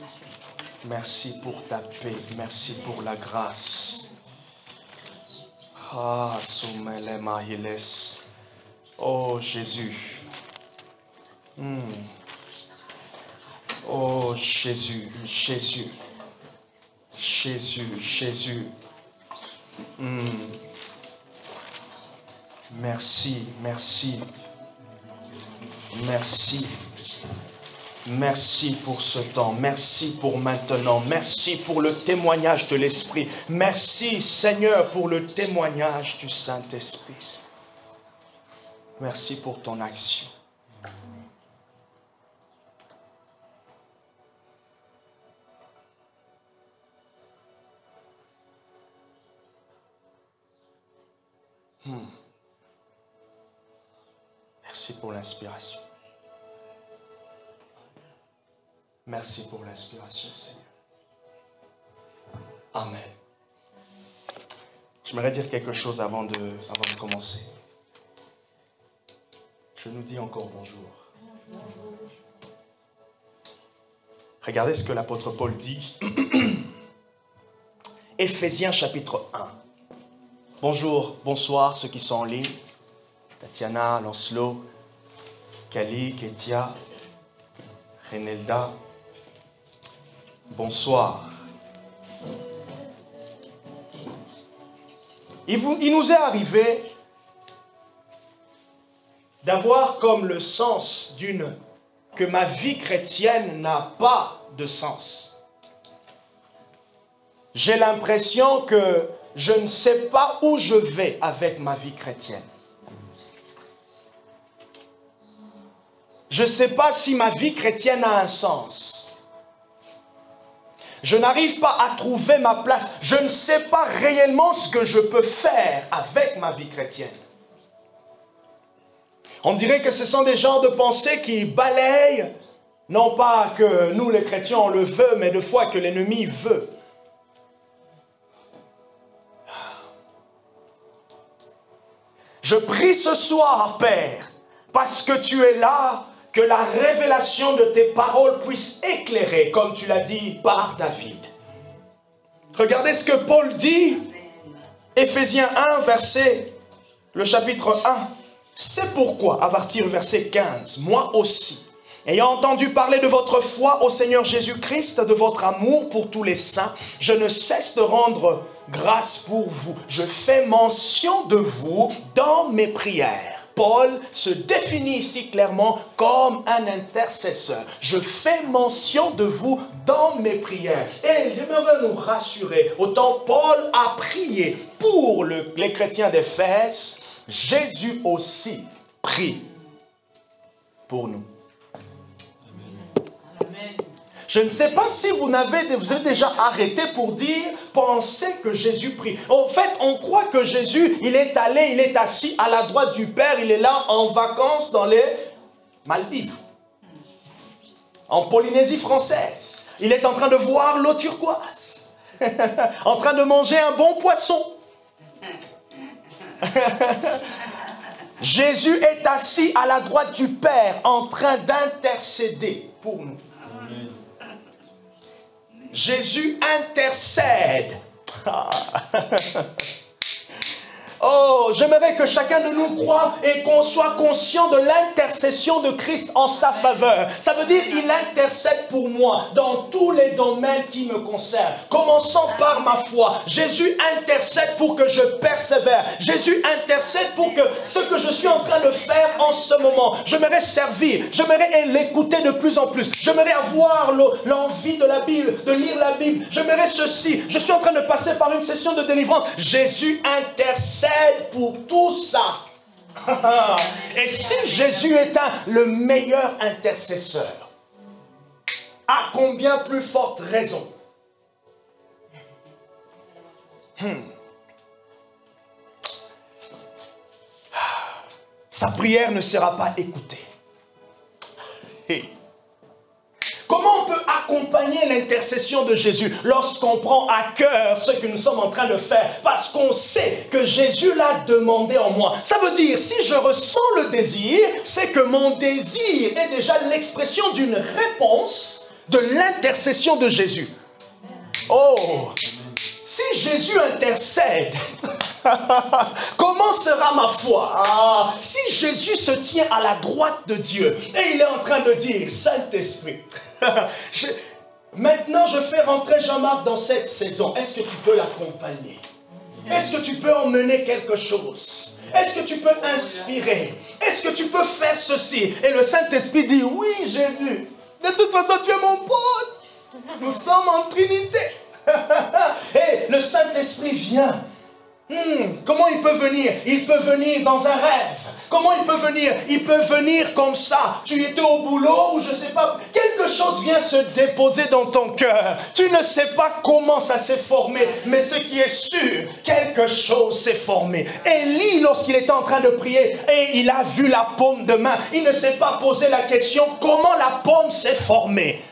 Merci pour ta paix. Merci pour la grâce. Ah, Soumele Mahiles. Oh Jésus. Oh Jésus, Jésus. Jésus, Jésus. Merci, merci. Merci. Merci pour ce temps. Merci pour maintenant. Merci pour le témoignage de l'Esprit. Merci Seigneur pour le témoignage du Saint-Esprit. Merci pour ton action. Merci pour l'inspiration. Merci pour l'inspiration, Seigneur. Amen. J'aimerais dire quelque chose avant de commencer. Je nous dis encore bonjour. Bonjour. Regardez ce que l'apôtre Paul dit. Éphésiens chapitre 1. Bonjour, bonsoir ceux qui sont en ligne. Tatiana, Lancelot, Kali, Ketia, Renelda. Bonsoir. Il nous est arrivé d'avoir comme le sens que ma vie chrétienne n'a pas de sens. J'ai l'impression que je ne sais pas où je vais avec ma vie chrétienne. Je ne sais pas si ma vie chrétienne a un sens. Je n'arrive pas à trouver ma place. Je ne sais pas réellement ce que je peux faire avec ma vie chrétienne. On dirait que ce sont des genres de pensées qui balayent, non pas que nous les chrétiens on le veut, mais des fois que l'ennemi veut. Je prie ce soir, Père, parce que tu es là, que la révélation de tes paroles puisse éclairer, comme tu l'as dit, par David. Regardez ce que Paul dit, Éphésiens 1, le chapitre 1. C'est pourquoi, à partir du verset 15, moi aussi, ayant entendu parler de votre foi au Seigneur Jésus-Christ, de votre amour pour tous les saints, je ne cesse de rendre grâce pour vous. Je fais mention de vous dans mes prières. Paul se définit ici clairement comme un intercesseur. Je fais mention de vous dans mes prières. Et j'aimerais nous rassurer. Autant Paul a prié pour les chrétiens d'Éphèse, Jésus aussi prie pour nous. Amen. Je ne sais pas si vous êtes déjà arrêté pour dire, pensez que Jésus prie. En fait, on croit que Jésus, il est assis à la droite du Père, il est là en vacances dans les Maldives, en Polynésie française. Il est en train de voir l'eau turquoise, en train de manger un bon poisson. Jésus est assis à la droite du Père, en train d'intercéder pour nous. Jésus intercède. Oh, j'aimerais que chacun de nous croie et qu'on soit conscient de l'intercession de Christ en sa faveur. Ça veut dire il intercède pour moi dans tous les domaines qui me concernent. Commençons par ma foi. Jésus intercède pour que je persévère. Jésus intercède pour que ce que je suis en train de faire en ce moment, j'aimerais servir, j'aimerais l'écouter de plus en plus. J'aimerais avoir l'envie de la Bible, de lire la Bible. J'aimerais ceci. Je suis en train de passer par une session de délivrance. Jésus intercède pour tout ça. Et si Jésus est le meilleur intercesseur, à combien plus forte raison sa prière ne sera pas écoutée. Comment on peut accompagner l'intercession de Jésus lorsqu'on prend à cœur ce que nous sommes en train de faire? Parce qu'on sait que Jésus l'a demandé en moi. Ça veut dire, si je ressens le désir, c'est que mon désir est déjà l'expression d'une réponse de l'intercession de Jésus. Oh, si Jésus intercède, comment sera ma foi? Ah, si Jésus se tient à la droite de Dieu et il est en train de dire, Saint-Esprit, maintenant je fais rentrer Jean-Marc dans cette saison, est-ce que tu peux l'accompagner? Est-ce que tu peux emmener quelque chose? Est-ce que tu peux inspirer? Est-ce que tu peux faire ceci? Et le Saint-Esprit dit, oui Jésus, de toute façon tu es mon pote, nous sommes en Trinité. Et le Saint-Esprit vient. Comment il peut venir? Il peut venir dans un rêve. Comment il peut venir? Il peut venir comme ça. Tu étais au boulot ou je ne sais pas. Quelque chose vient se déposer dans ton cœur. Tu ne sais pas comment ça s'est formé. Mais ce qui est sûr, quelque chose s'est formé. Élie, lorsqu'il était en train de prier et il a vu la paume de main, il ne s'est pas posé la question comment la paume s'est formée.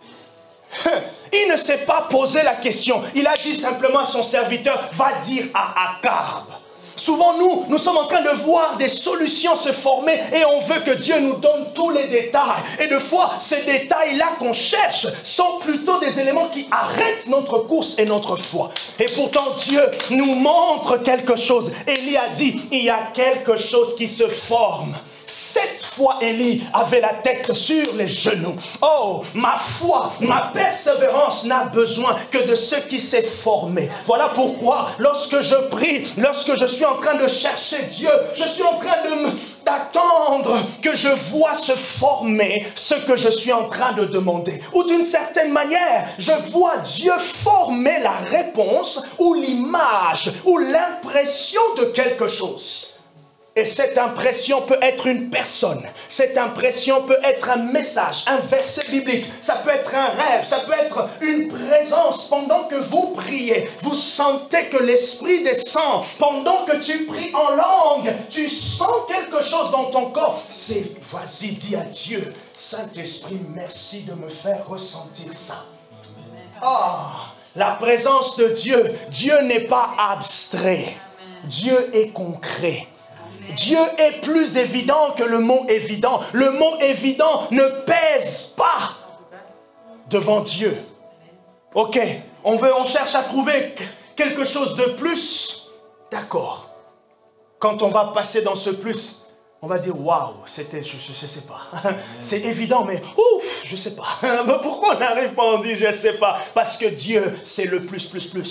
Il ne s'est pas posé la question. Il a dit simplement à son serviteur, va dire à Akab. Souvent, nous sommes en train de voir des solutions se former et on veut que Dieu nous donne tous les détails. Et de fois, ces détails-là qu'on cherche sont plutôt des éléments qui arrêtent notre course et notre foi. Et pourtant, Dieu nous montre quelque chose. Élie a dit, il y a quelque chose qui se forme. Cette fois, Élie avait la tête sur les genoux. Oh, ma foi, ma persévérance n'a besoin que de ce qui s'est formé. Voilà pourquoi, lorsque je prie, lorsque je suis en train de chercher Dieu, je suis en train d'attendre que je vois se former ce que je suis en train de demander. Ou d'une certaine manière, je vois Dieu former la réponse ou l'image ou l'impression de quelque chose. Et cette impression peut être une personne. Cette impression peut être un message, un verset biblique. Ça peut être un rêve, ça peut être une présence. Pendant que vous priez, vous sentez que l'Esprit descend. Pendant que tu pries en langue, tu sens quelque chose dans ton corps. Vas-y, dis à Dieu, Saint-Esprit, merci de me faire ressentir ça. Ah, la présence de Dieu. Dieu n'est pas abstrait. Dieu est concret. Dieu est plus évident que le mot évident. Le mot évident ne pèse pas devant Dieu. Ok, on cherche à trouver quelque chose de plus. D'accord. Quand on va passer dans ce plus, on va dire waouh, c'était, je sais pas. C'est évident, mais ouf, je sais pas. Pourquoi on n'arrive pas, on dit je sais pas. Parce que Dieu, c'est le plus.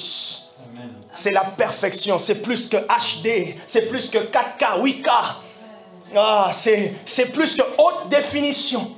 C'est la perfection, c'est plus que HD, c'est plus que 4K, 8K. Ah, c'est plus que haute définition.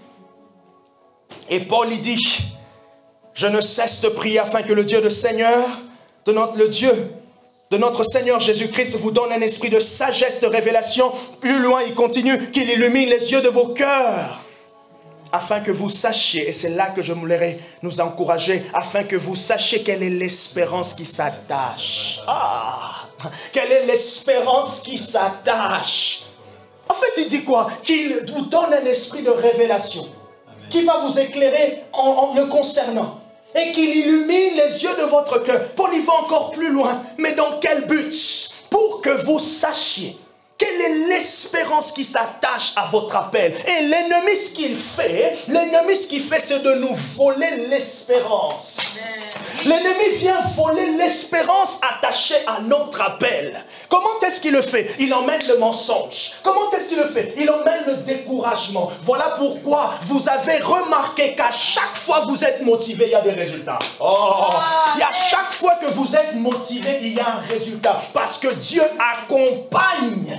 Et Paul il dit, je ne cesse de prier afin que le Dieu de Seigneur, le Dieu de notre Seigneur Jésus-Christ vous donne un esprit de sagesse, de révélation. Plus loin, il continue, qu'il illumine les yeux de vos cœurs. Afin que vous sachiez, et c'est là que je voudrais nous encourager, afin que vous sachiez quelle est l'espérance qui s'attache. Ah, quelle est l'espérance qui s'attache? En fait, il dit quoi? Qu'il vous donne un esprit de révélation, qui va vous éclairer en le concernant, et qu'il illumine les yeux de votre cœur. Paul y va encore plus loin, mais dans quel but? Pour que vous sachiez. Quelle est l'espérance qui s'attache à votre appel? Et l'ennemi, ce qu'il fait, c'est de nous voler l'espérance. L'ennemi vient voler l'espérance attachée à notre appel. Comment est-ce qu'il le fait? Il emmène le mensonge. Comment est-ce qu'il le fait? Il emmène le découragement. Voilà pourquoi vous avez remarqué qu'à chaque fois que vous êtes motivé, il y a des résultats. Oh, et à chaque fois que vous êtes motivé, il y a un résultat. Parce que Dieu accompagne.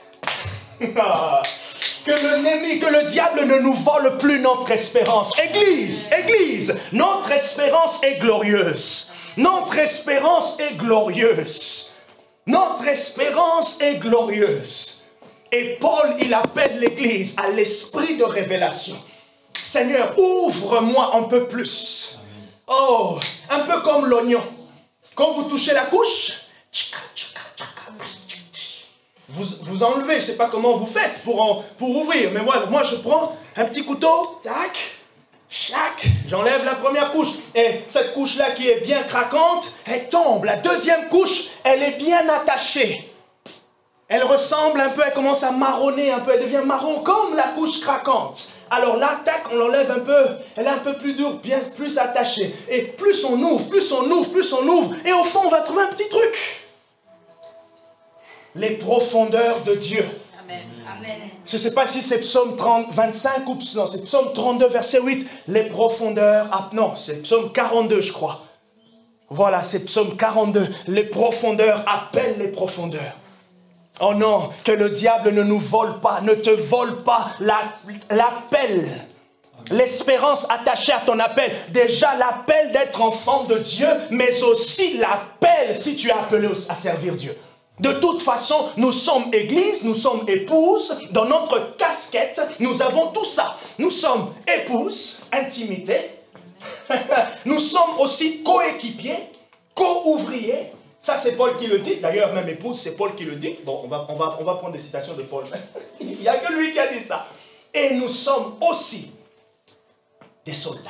Que l'ennemi, que le diable ne nous vole plus notre espérance. Église, notre espérance est glorieuse. Notre espérance est glorieuse. Notre espérance est glorieuse. Et Paul, il appelle l'église à l'esprit de révélation. Seigneur, ouvre-moi un peu plus. Oh, un peu comme l'oignon. Quand vous touchez la couche, vous enlevez, je ne sais pas comment vous faites pour ouvrir, mais moi je prends un petit couteau, tac, chac, j'enlève la première couche, et cette couche-là qui est bien craquante, elle tombe. La deuxième couche, elle est bien attachée. Elle ressemble un peu, elle commence à marronner un peu, elle devient marron comme la couche craquante. Alors l'attaque, on l'enlève un peu, elle est un peu plus dure, bien plus attachée. Et plus on ouvre, plus on ouvre, plus on ouvre. Et au fond, on va trouver un petit truc. Les profondeurs de Dieu. Amen. Amen. Je ne sais pas si c'est Psaume 25 ou non, c'est Psaume 32, verset 8. Les profondeurs, non, c'est Psaume 42, je crois. Voilà, c'est Psaume 42. Les profondeurs appellent les profondeurs. Oh non, que le diable ne nous vole pas, ne te vole pas l'appel. L'espérance attachée à ton appel. Déjà l'appel d'être enfant de Dieu, mais aussi l'appel si tu es appelé à servir Dieu. De toute façon, nous sommes église, nous sommes épouses. Dans notre casquette, nous avons tout ça. Nous sommes épouses, intimité. Nous sommes aussi coéquipiers, co-ouvriers. Ça, c'est Paul qui le dit. D'ailleurs, même épouse, c'est Paul qui le dit. Bon, on va prendre des citations de Paul. Il n'y a que lui qui a dit ça. Et nous sommes aussi des soldats.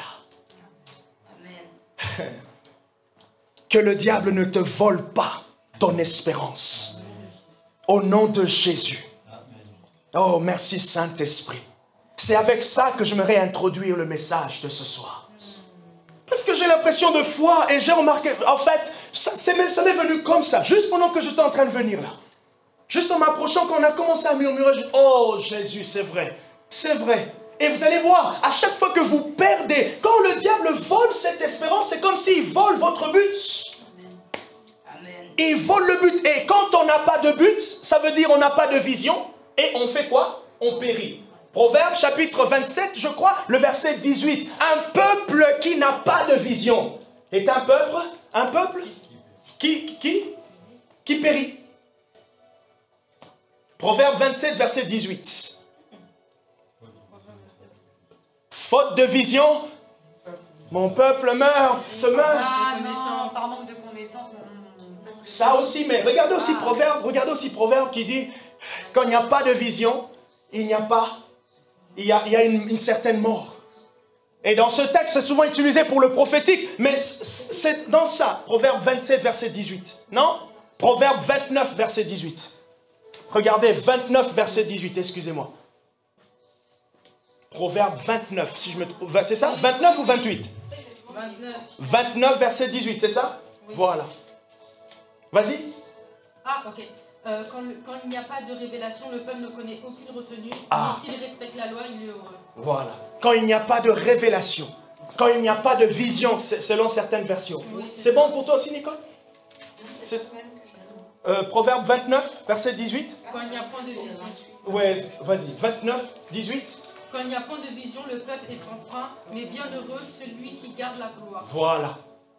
Amen. Que le diable ne te vole pas ton espérance. Au nom de Jésus. Oh, merci Saint-Esprit. C'est avec ça que j'aimerais introduire le message de ce soir. Parce que j'ai l'impression de foi et j'ai remarqué, en fait, ça m'est venu comme ça, juste pendant que j'étais en train de venir là. Juste en m'approchant, quand on a commencé à murmurer, oh Jésus, c'est vrai, c'est vrai. Et vous allez voir, à chaque fois que vous perdez, quand le diable vole cette espérance, c'est comme s'il vole votre but. Amen. Il vole le but. Et quand on n'a pas de but, ça veut dire on n'a pas de vision. Et on fait quoi? On périt. Proverbe chapitre 27, je crois, le verset 18. Un peuple qui n'a pas de vision est un peuple qui périt. Proverbe 27, verset 18. Faute de vision, mon peuple se meurt. Ah non, par manque de connaissance. Ça aussi, mais regardez aussi Proverbe qui dit, quand il n'y a pas de vision, il y a une certaine mort. Et dans ce texte, c'est souvent utilisé pour le prophétique, mais c'est dans ça, Proverbe 27, verset 18. Non? Proverbe 29, verset 18. Regardez, 29, verset 18, excusez-moi. Proverbe 29, si je me trompe, c'est ça? 29 ou 28? 29, verset 18, c'est ça? Oui. Voilà. Vas-y. Ah, ok. Quand il n'y a pas de révélation, le peuple ne connaît aucune retenue. Ah. Mais s'il respecte la loi, il est heureux. Voilà. Quand il n'y a pas de révélation, quand il n'y a pas de vision, selon certaines versions. Oui, c'est bon pour toi aussi, Nicole? Proverbe 29, verset 18. Quand il n'y a point de vision. Ouais, vas-y. 29, 18. Quand il n'y a point de vision, le peuple est sans frein, mais bienheureux celui qui garde la loi. Voilà.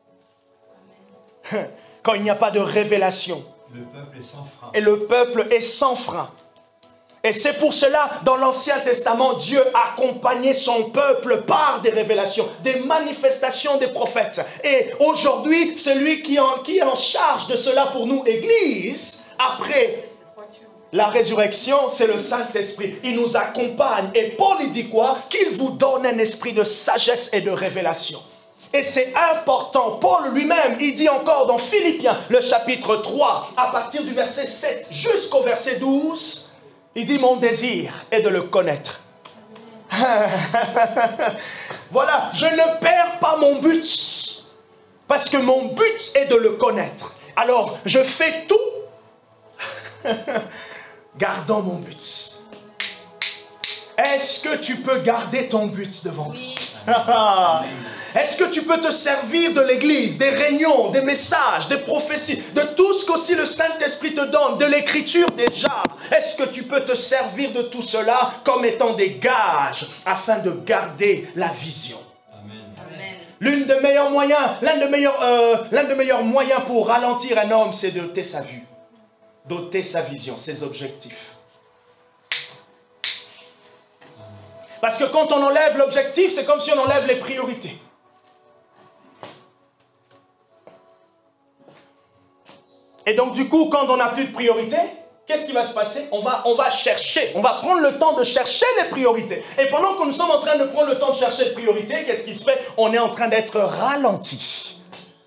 Quand il n'y a pas de révélation. Le peuple est sans frein. Et le peuple est sans frein. Et c'est pour cela, dans l'Ancien Testament, Dieu accompagnait son peuple par des révélations, des manifestations des prophètes. Et aujourd'hui, celui qui est en charge de cela pour nous, Église, après la résurrection, c'est le Saint-Esprit. Il nous accompagne. Et Paul, il dit quoi? Qu'il vous donne un esprit de sagesse et de révélation. Et c'est important. Paul lui-même, il dit encore dans Philippiens, le chapitre 3, à partir du verset 7 jusqu'au verset 12, il dit, mon désir est de le connaître. Voilà, je ne perds pas mon but. Parce que mon but est de le connaître. Alors, je fais tout. Gardons mon but. Est-ce que tu peux garder ton but devant toi? Est-ce que tu peux te servir de l'église, des réunions, des messages, des prophéties, de tout ce qu'aussi le Saint-Esprit te donne, de l'écriture déjà? Est-ce que tu peux te servir de tout cela comme étant des gages afin de garder la vision? Amen. L'un des meilleurs moyens pour ralentir un homme, c'est d'ôter sa vue, d'ôter sa vision, ses objectifs. Parce que quand on enlève l'objectif, c'est comme si on enlève les priorités. Et donc du coup, quand on n'a plus de priorité, qu'est-ce qui va se passer? On va chercher, on va prendre le temps de chercher les priorités. Et pendant que nous sommes en train de prendre le temps de chercher les priorités, qu'est-ce qui se fait? On est en train d'être ralenti.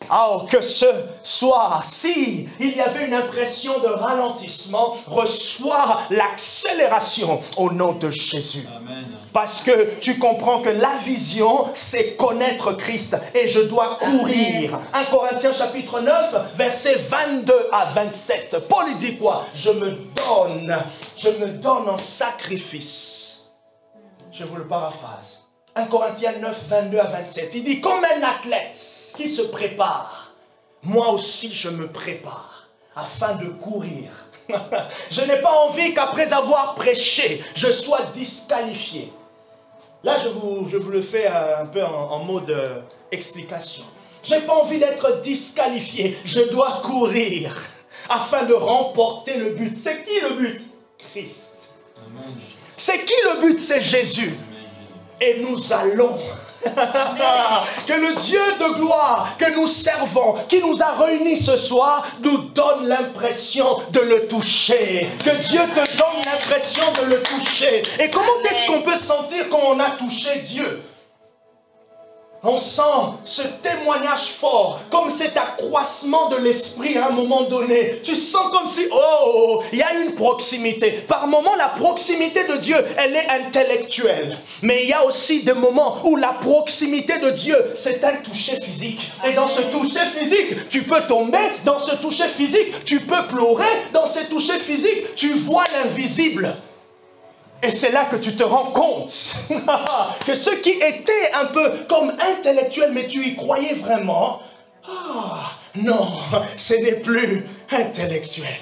Oh, que ce soir, si il y avait une impression de ralentissement, reçois l'accélération au nom de Jésus. Amen. Parce que tu comprends que la vision, c'est connaître Christ et je dois courir. 1 Corinthiens chapitre 9, versets 22 à 27. Paul il dit quoi? Je me donne en sacrifice. Je vous le paraphrase. 1 Corinthiens 9, 22 à 27. Il dit, comme un athlète qui se prépare, moi aussi je me prépare afin de courir. Je n'ai pas envie qu'après avoir prêché, je sois disqualifié. Là, je vous le fais un peu en mode explication. Je n'ai pas envie d'être disqualifié. Je dois courir afin de remporter le but. C'est qui le but? Christ. C'est qui le but? C'est Jésus. Et nous allons, que le Dieu de gloire que nous servons, qui nous a réunis ce soir, nous donne l'impression de le toucher. Que Dieu te donne l'impression de le toucher. Et comment est-ce qu'on peut sentir quand on a touché Dieu? On sent ce témoignage fort, comme cet accroissement de l'esprit à un moment donné. Tu sens comme si, oh, il y a une proximité. Par moments, la proximité de Dieu, elle est intellectuelle. Mais il y a aussi des moments où la proximité de Dieu, c'est un toucher physique. Et dans ce toucher physique, tu peux tomber. Dans ce toucher physique, tu peux pleurer. Dans ce toucher physique, tu vois l'invisible. Et c'est là que tu te rends compte que ce qui était un peu comme intellectuel, mais tu y croyais vraiment, non, ce n'est plus intellectuel.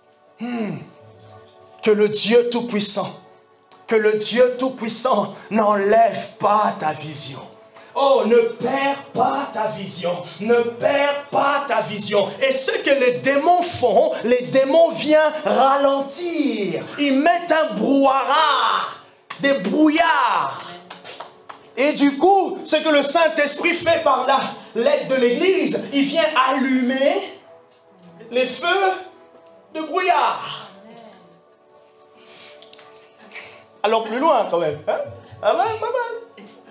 Que le Dieu Tout-Puissant, n'enlève pas ta vision. Oh, ne perds pas ta vision. Ne perds pas ta vision. Et ce que les démons font, les démons viennent ralentir. Ils mettent un brouhaha, des brouillards. Et du coup, ce que le Saint-Esprit fait par l'aide de l'Église, il vient allumer les feux de brouillard. Allons plus loin quand même. Hein? Ah ouais, pas mal.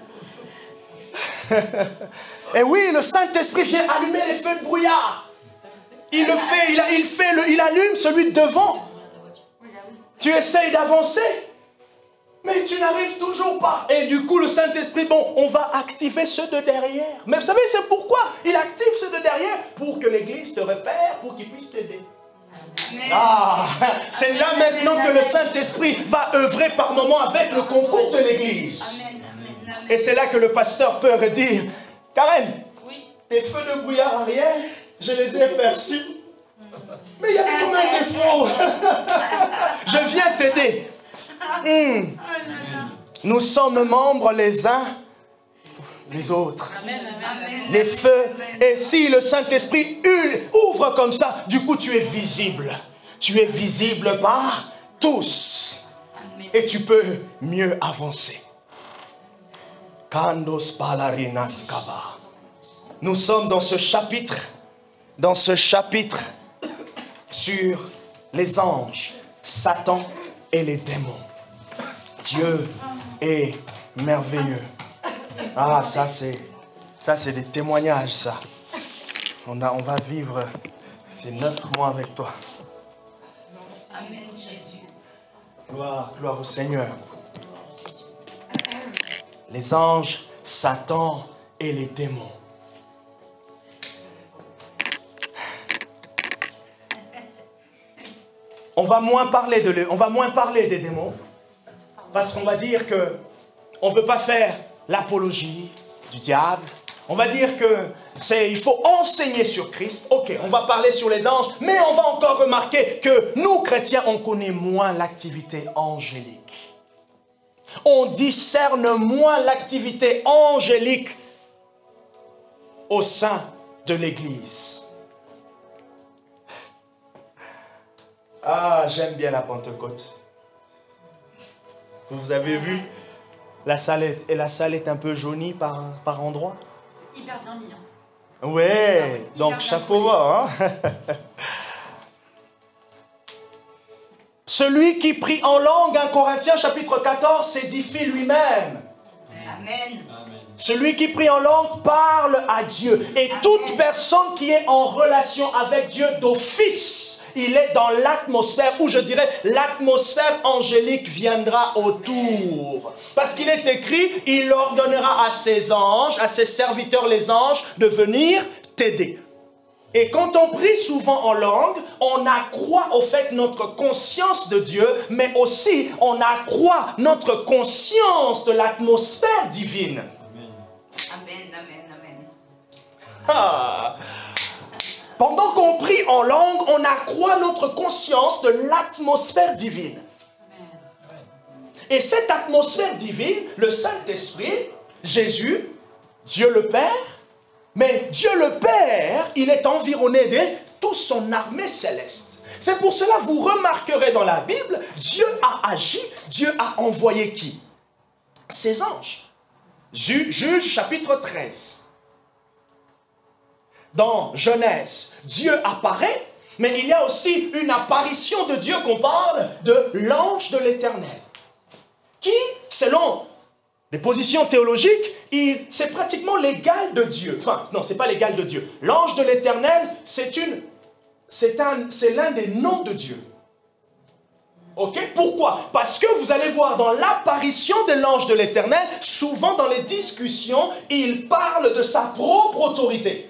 Et oui, le Saint-Esprit vient allumer les feux de brouillard. Il le fait, il allume celui de devant. Tu essayes d'avancer, mais tu n'arrives toujours pas. Et du coup, le Saint-Esprit, bon, on va activer ceux de derrière. Mais vous savez, c'est pourquoi il active ceux de derrière? Pour que l'Église te repère, pour qu'il puisse t'aider. C'est là maintenant que le Saint-Esprit va œuvrer par moments avec le concours de l'Église. Et c'est là que le pasteur peut redire, Karen, oui, tes feux de brouillard arrière, je les ai perçus. Mais il y a quand même des défaut. Je viens t'aider. Nous sommes membres les uns les autres. Les feux. Et si le Saint-Esprit ouvre comme ça, du coup tu es visible. Tu es visible par tous. Et tu peux mieux avancer. Nous sommes dans ce chapitre sur les anges, Satan et les démons. Dieu est merveilleux. Ça c'est des témoignages, ça. On va vivre ces 9 mois avec toi. Amen, Jésus. Gloire au Seigneur. Les anges, Satan et les démons. On va moins parler des démons, parce qu'on va dire que on ne veut pas faire l'apologie du diable. On va dire que il faut enseigner sur Christ. Ok, on va parler sur les anges, mais on va encore remarquer que nous, chrétiens, on connaît moins l'activité angélique. On discerne moins l'activité angélique au sein de l'Église. J'aime bien la Pentecôte. Vous avez vu, la salle est un peu jaunie par endroits. C'est hyper bien mis. Ouais, donc chapeau bas. Celui qui prie en langue, 1 Corinthiens chapitre 14, s'édifie lui-même. Amen. Celui qui prie en langue parle à Dieu. Et toute personne qui est en relation avec Dieu d'office, il est dans l'atmosphère, où je dirais l'atmosphère angélique viendra autour. Parce qu'il est écrit, il ordonnera à ses anges, à ses serviteurs les anges, de venir t'aider. Et quand on prie souvent en langue, on accroît au fait notre conscience de Dieu, mais aussi on accroît notre conscience de l'atmosphère divine. Amen, amen, amen. Ah. Pendant qu'on prie en langue, on accroît notre conscience de l'atmosphère divine. Et cette atmosphère divine, le Saint-Esprit, Jésus, Dieu le Père, mais Dieu le Père, il est environné de toute son armée céleste. C'est pour cela que vous remarquerez dans la Bible, Dieu a agi, Dieu a envoyé qui? Ses anges. Juge chapitre 13. Dans Genèse, Dieu apparaît, mais il y a aussi une apparition de Dieu qu'on parle de l'ange de l'Éternel. Qui, selon les positions théologiques, c'est pratiquement l'égal de Dieu. Enfin, non, c'est pas l'égal de Dieu. L'ange de l'Éternel, c'est l'un des noms de Dieu. Ok? Pourquoi? Parce que vous allez voir dans l'apparition de l'ange de l'Éternel, souvent dans les discussions, il parle de sa propre autorité.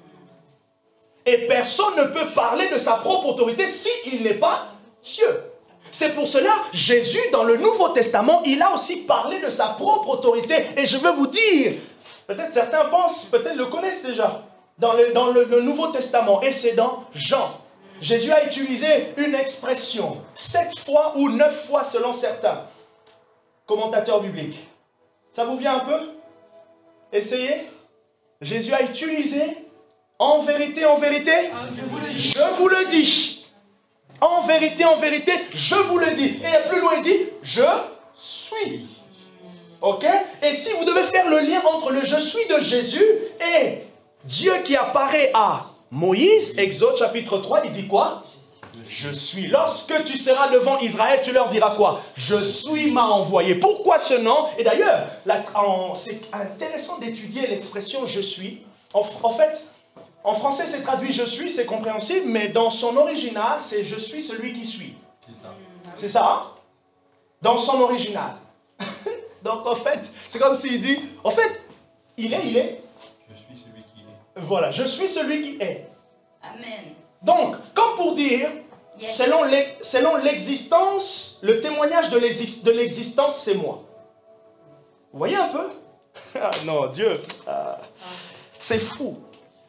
Et personne ne peut parler de sa propre autorité s'il n'est pas Dieu. C'est pour cela, Jésus, dans le Nouveau Testament, il a aussi parlé de sa propre autorité. Et je veux vous dire, peut-être certains pensent, peut-être le connaissent déjà, dans le Nouveau Testament, et c'est dans Jean. Jésus a utilisé une expression, 7 fois ou 9 fois selon certains commentateurs bibliques. Ça vous vient un peu? Essayez. Jésus a utilisé, en vérité, je vous le dis. En vérité, je vous le dis. Et plus loin, il dit, je suis. Ok? Et si vous devez faire le lien entre le je suis de Jésus et Dieu qui apparaît à Moïse, Exode chapitre 3, il dit quoi? Je suis. Lorsque tu seras devant Israël, tu leur diras quoi? Je suis m'a envoyé. Pourquoi ce nom? Et d'ailleurs, c'est intéressant d'étudier l'expression je suis. En fait, en français, c'est traduit je suis, c'est compréhensible, mais dans son original, c'est je suis celui qui suis. C'est ça, hein? Dans son original. Donc, en fait, c'est comme s'il dit, en fait, il est. Je suis celui qui est. Voilà, je suis celui qui est. Amen. Donc, comme pour dire, Yes. selon l'existence, le témoignage de l'existence, c'est moi. Vous voyez un peu? Ah non, Dieu, c'est fou.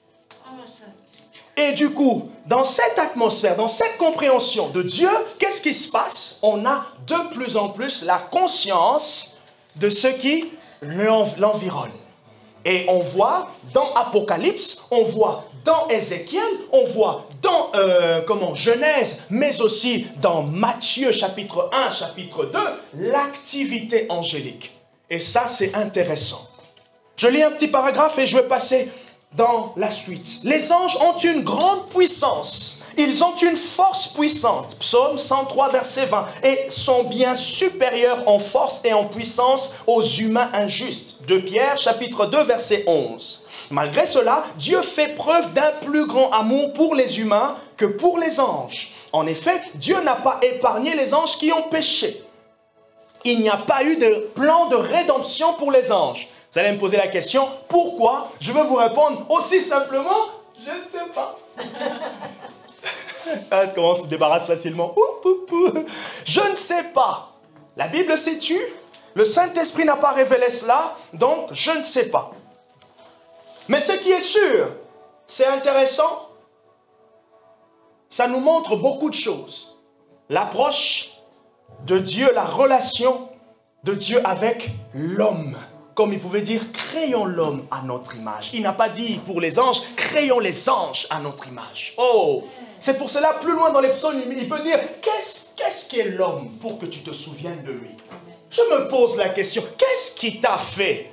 Et du coup, dans cette atmosphère, dans cette compréhension de Dieu, qu'est-ce qui se passe? On a de plus en plus la conscience de ce qui l'environne. Et on voit dans Apocalypse, on voit dans Ézéchiel, on voit dans Genèse, mais aussi dans Matthieu chapitre 1, chapitre 2, l'activité angélique. Et ça, c'est intéressant. Je lis un petit paragraphe et je vais passer dans la suite. Les anges ont une grande puissance. Ils ont une force puissante. Psaume 103, verset 20. Et sont bien supérieurs en force et en puissance aux humains injustes. 2 Pierre, chapitre 2, verset 11. Malgré cela, Dieu fait preuve d'un plus grand amour pour les humains que pour les anges. En effet, Dieu n'a pas épargné les anges qui ont péché. Il n'y a pas eu de plan de rédemption pour les anges. Vous allez me poser la question, pourquoi? Je vais vous répondre aussi simplement, je ne sais pas. Comment on se débarrasse facilement? Je ne sais pas. La Bible s'est tue, le Saint-Esprit n'a pas révélé cela, donc je ne sais pas. Mais ce qui est sûr, c'est intéressant, ça nous montre beaucoup de choses. L'approche de Dieu, la relation de Dieu avec l'homme. Comme il pouvait dire, créons l'homme à notre image. Il n'a pas dit pour les anges, créons les anges à notre image. Oh, c'est pour cela, plus loin dans les psaumes, il peut dire, qu'est-ce qu'est l'homme pour que tu te souviennes de lui? Je me pose la question, qu'est-ce qui t'a fait?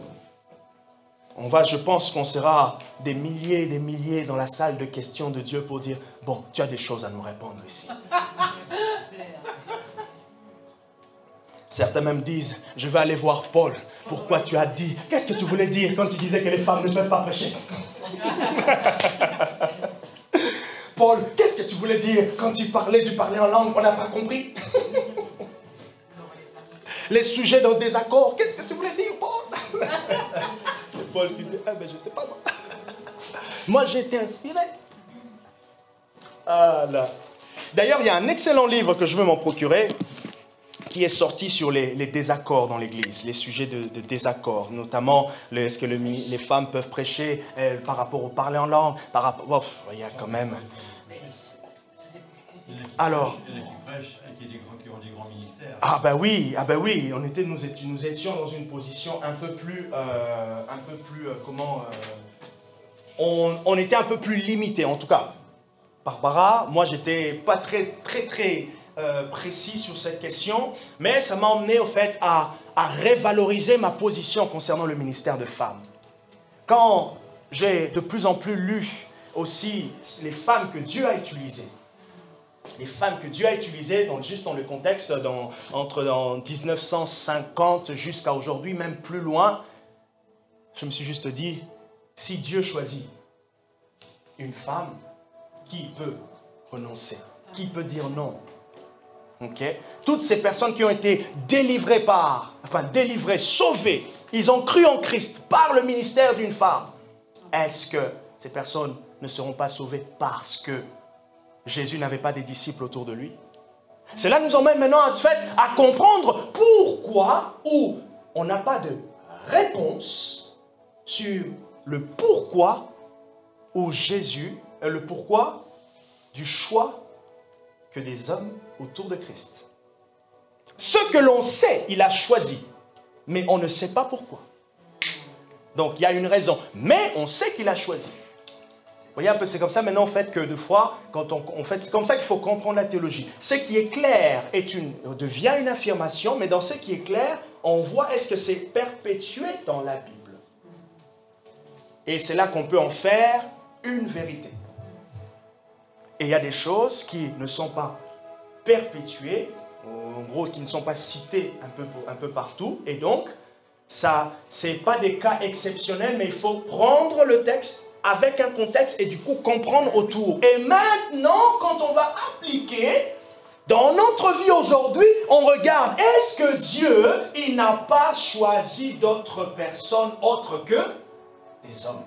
Je pense qu'on sera des milliers et des milliers dans la salle de questions de Dieu pour dire, bon, tu as des choses à nous répondre ici. Certains même disent, je vais aller voir Paul. Pourquoi tu as dit? Qu'est-ce que tu voulais dire quand tu disais que les femmes ne peuvent pas prêcher? Paul, qu'est-ce que tu voulais dire quand tu parlais en langue? On n'a pas compris. Les sujets d'un désaccord, qu'est-ce que tu voulais dire, Paul? Et Paul qui dit, ah ben je ne sais pas moi. Moi j'ai été inspiré. Ah là. D'ailleurs, il y a un excellent livre que je veux m'en procurer qui est sorti sur les désaccords dans l'Église, les sujets de désaccords, notamment est-ce que les femmes peuvent prêcher par rapport au parler en langue, par rapport... il y a quand même... Alors... Ah ben oui, nous étions dans une position un peu plus on était un peu plus limité, en tout cas. Barbara, moi j'étais pas très précis sur cette question, mais ça m'a emmené au fait à revaloriser ma position concernant le ministère de femmes. Quand j'ai de plus en plus lu aussi les femmes que Dieu a utilisées, juste dans le contexte entre 1950 jusqu'à aujourd'hui, même plus loin, je me suis juste dit, si Dieu choisit une femme, qui peut renoncer? Qui peut dire non? Okay. Toutes ces personnes qui ont été délivrées, sauvées, ils ont cru en Christ par le ministère d'une femme. Est-ce que ces personnes ne seront pas sauvées parce que Jésus n'avait pas des disciples autour de lui? Cela nous emmène maintenant en fait à comprendre pourquoi, ou on n'a pas de réponse sur le pourquoi où Jésus, le pourquoi du choix que des hommes autour de Christ. Ce que l'on sait, il a choisi, mais on ne sait pas pourquoi. Donc il y a une raison, mais on sait qu'il a choisi. Vous voyez un peu, c'est comme ça maintenant en fait que deux fois, quand on fait, c'est comme ça qu'il faut comprendre la théologie. Ce qui est clair devient une affirmation, mais dans ce qui est clair, on voit est-ce que c'est perpétué dans la Bible. Et c'est là qu'on peut en faire une vérité. Et il y a des choses qui ne sont pas perpétuées, en gros qui ne sont pas citées un peu partout. Et donc, ça, ce n'est pas des cas exceptionnels, mais il faut prendre le texte avec un contexte et du coup comprendre autour. Et maintenant, quand on va appliquer, dans notre vie aujourd'hui, on regarde, est-ce que Dieu, il n'a pas choisi d'autres personnes autres que des hommes?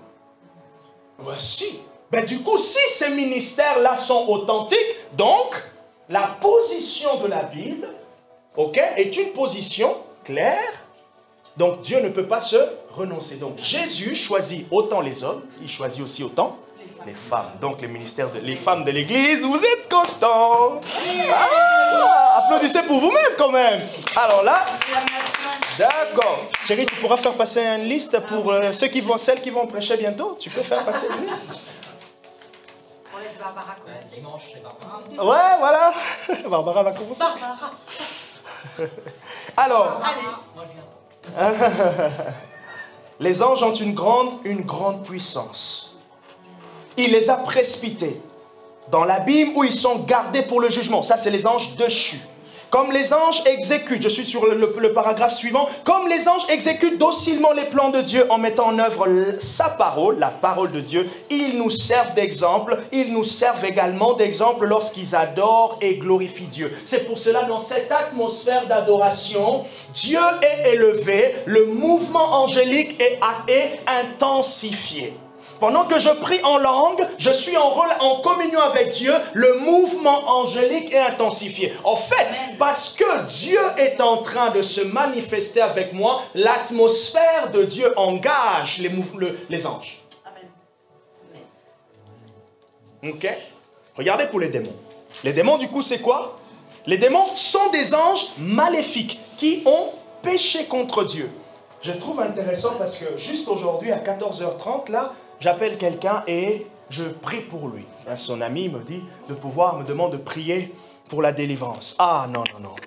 Voici. Ben, du coup, si ces ministères-là sont authentiques, donc, la position de la Bible, est une position claire. Donc, Dieu ne peut pas se renoncer. Donc, Jésus choisit autant les hommes, il choisit aussi autant les femmes. Donc, les femmes de l'Église, vous êtes contents. Applaudissez pour vous-même quand même. Alors là, d'accord. Chérie, tu pourras faire passer une liste pour celles qui vont prêcher bientôt. Tu peux faire passer une liste. On laisse Barbara commencer. Dimanche, c'est Barbara. Ouais, voilà. Barbara va commencer. Barbara. Alors, Moi, je viens. les anges ont une grande puissance. Il les a précipités dans l'abîme où ils sont gardés pour le jugement. Ça, c'est les anges déchus. Comme les anges exécutent, je suis sur le paragraphe suivant, comme les anges exécutent docilement les plans de Dieu en mettant en œuvre sa parole, la parole de Dieu, ils nous servent d'exemple, ils nous servent également d'exemple lorsqu'ils adorent et glorifient Dieu. C'est pour cela, dans cette atmosphère d'adoration, Dieu est élevé, le mouvement angélique est intensifié. Pendant que je prie en langue, je suis en communion avec Dieu, le mouvement angélique est intensifié. En fait, parce que Dieu est en train de se manifester avec moi, l'atmosphère de Dieu engage les anges. Amen. Ok? Regardez pour les démons. Les démons, du coup, c'est quoi? Les démons sont des anges maléfiques qui ont péché contre Dieu. Je trouve intéressant parce que juste aujourd'hui, à 14h30, là, j'appelle quelqu'un et je prie pour lui. Son ami me demande de prier pour la délivrance. Ah non.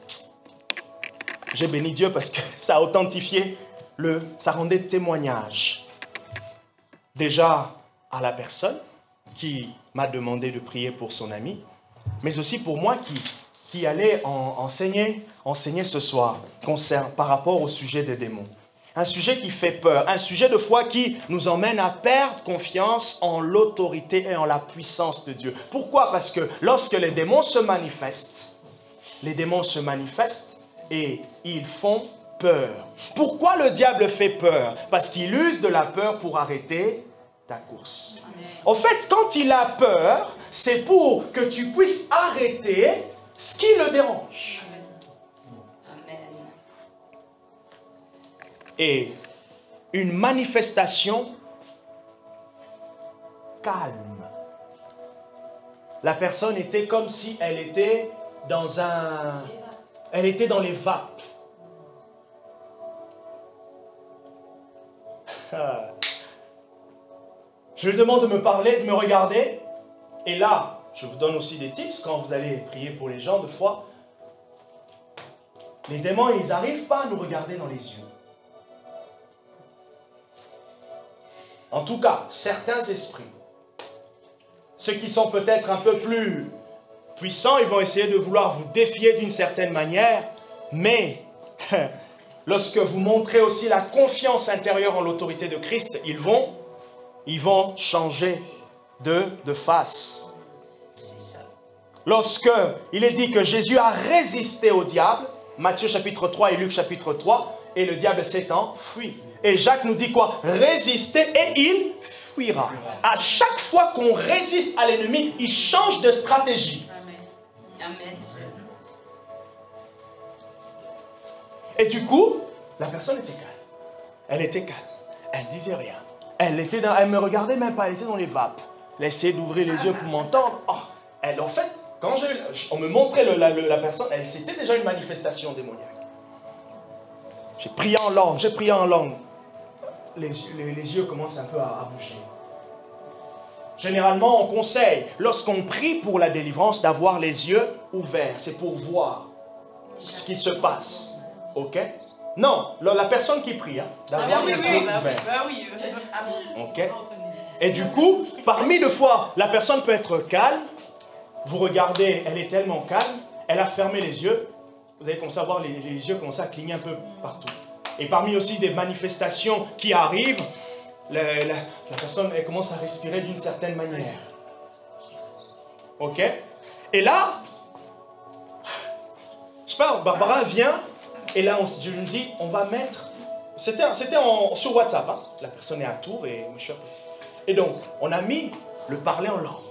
J'ai béni Dieu parce que ça a authentifié, ça rendait témoignage. Déjà à la personne qui m'a demandé de prier pour son ami, mais aussi pour moi qui allait enseigner ce soir par rapport au sujet des démons. Un sujet qui fait peur, un sujet de foi qui nous emmène à perdre confiance en l'autorité et en la puissance de Dieu. Pourquoi? Parce que lorsque les démons se manifestent et ils font peur. Pourquoi le diable fait peur? Parce qu'il use de la peur pour arrêter ta course. En fait, quand il a peur, c'est pour que tu puisses arrêter ce qui le dérange. Et une manifestation calme. La personne était comme si elle était dans les vapes. Je lui demande de me parler, de me regarder. Et là, je vous donne aussi des tips quand vous allez prier pour les gens de foi. Les démons, ils n'arrivent pas à nous regarder dans les yeux. En tout cas, certains esprits, ceux qui sont peut-être un peu plus puissants, ils vont essayer de vouloir vous défier d'une certaine manière, mais lorsque vous montrez aussi la confiance intérieure en l'autorité de Christ, ils vont changer de face. Lorsque il est dit que Jésus a résisté au diable, Matthieu chapitre 3 et Luc chapitre 3, et le diable s'est enfui. Et Jacques nous dit quoi? Résister et il fuira. À chaque fois qu'on résiste à l'ennemi, il change de stratégie. Amen. Et du coup, la personne était calme. Elle était calme. Elle ne disait rien. Elle me regardait même pas, elle était dans les vapes. Elle essayait d'ouvrir les yeux pour m'entendre. Oh, en fait, quand on me montrait la personne, c'était déjà une manifestation démoniaque. J'ai prié en langue, Les yeux commencent un peu à bouger. Généralement, on conseille, lorsqu'on prie pour la délivrance, d'avoir les yeux ouverts. C'est pour voir ce qui se passe. Ok? Non, la personne qui prie, d'avoir les yeux ouverts. Ok? Et du coup, parmi deux fois, la personne peut être calme. Vous regardez, elle est tellement calme, elle a fermé les yeux. Vous allez commencer à voir les yeux commencer à cligner un peu partout. Et parmi aussi des manifestations qui arrivent, la personne elle commence à respirer d'une certaine manière. Ok? Et là, je sais pas, Barbara vient, et là je me dis, on va mettre... C'était sur WhatsApp, hein? La personne est à Tours et je suis à côté. Et donc, on a mis le parler en langue.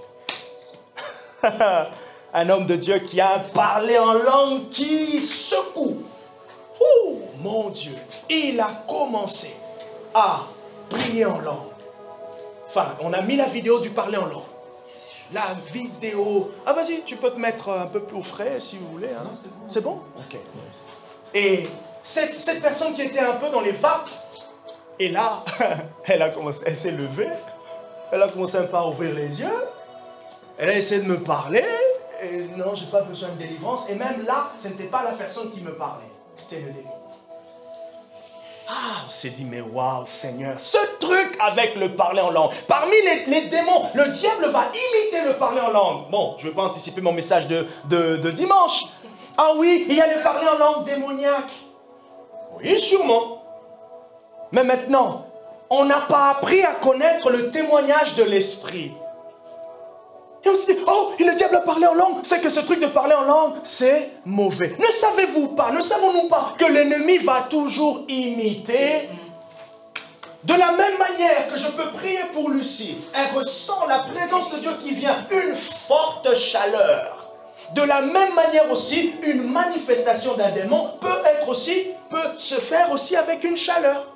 Un homme de Dieu qui a un parler en langue qui secoue. Oh, mon Dieu, il a commencé à prier en langue. Enfin, on a mis la vidéo du parler en langue. La vidéo... Ah, vas-y, tu peux te mettre un peu plus au frais si vous voulez. Hein. C'est bon? Ok. Et cette personne qui était un peu dans les vapes, et là, elle s'est levée, elle a commencé un peu à ouvrir les yeux, elle a essayé de me parler, et non, j'ai pas besoin de délivrance, et même là, ce n'était pas la personne qui me parlait, c'était le démon. Ah, on s'est dit, mais waouh, Seigneur, ce truc avec le parler en langue. Parmi les démons, le diable va imiter le parler en langue. Bon, je ne vais pas anticiper mon message de dimanche. Ah oui, il y a le parler en langue démoniaque. Oui, sûrement. Mais maintenant, on n'a pas appris à connaître le témoignage de l'esprit. Et on se dit, oh, le diable a parlé en langue. C'est que ce truc de parler en langue, c'est mauvais. Ne savez-vous pas, ne savons-nous pas que l'ennemi va toujours imiter? De la même manière que je peux prier pour Lucie, elle ressent la présence de Dieu qui vient, une forte chaleur. De la même manière aussi, une manifestation d'un démon peut se faire aussi avec une chaleur.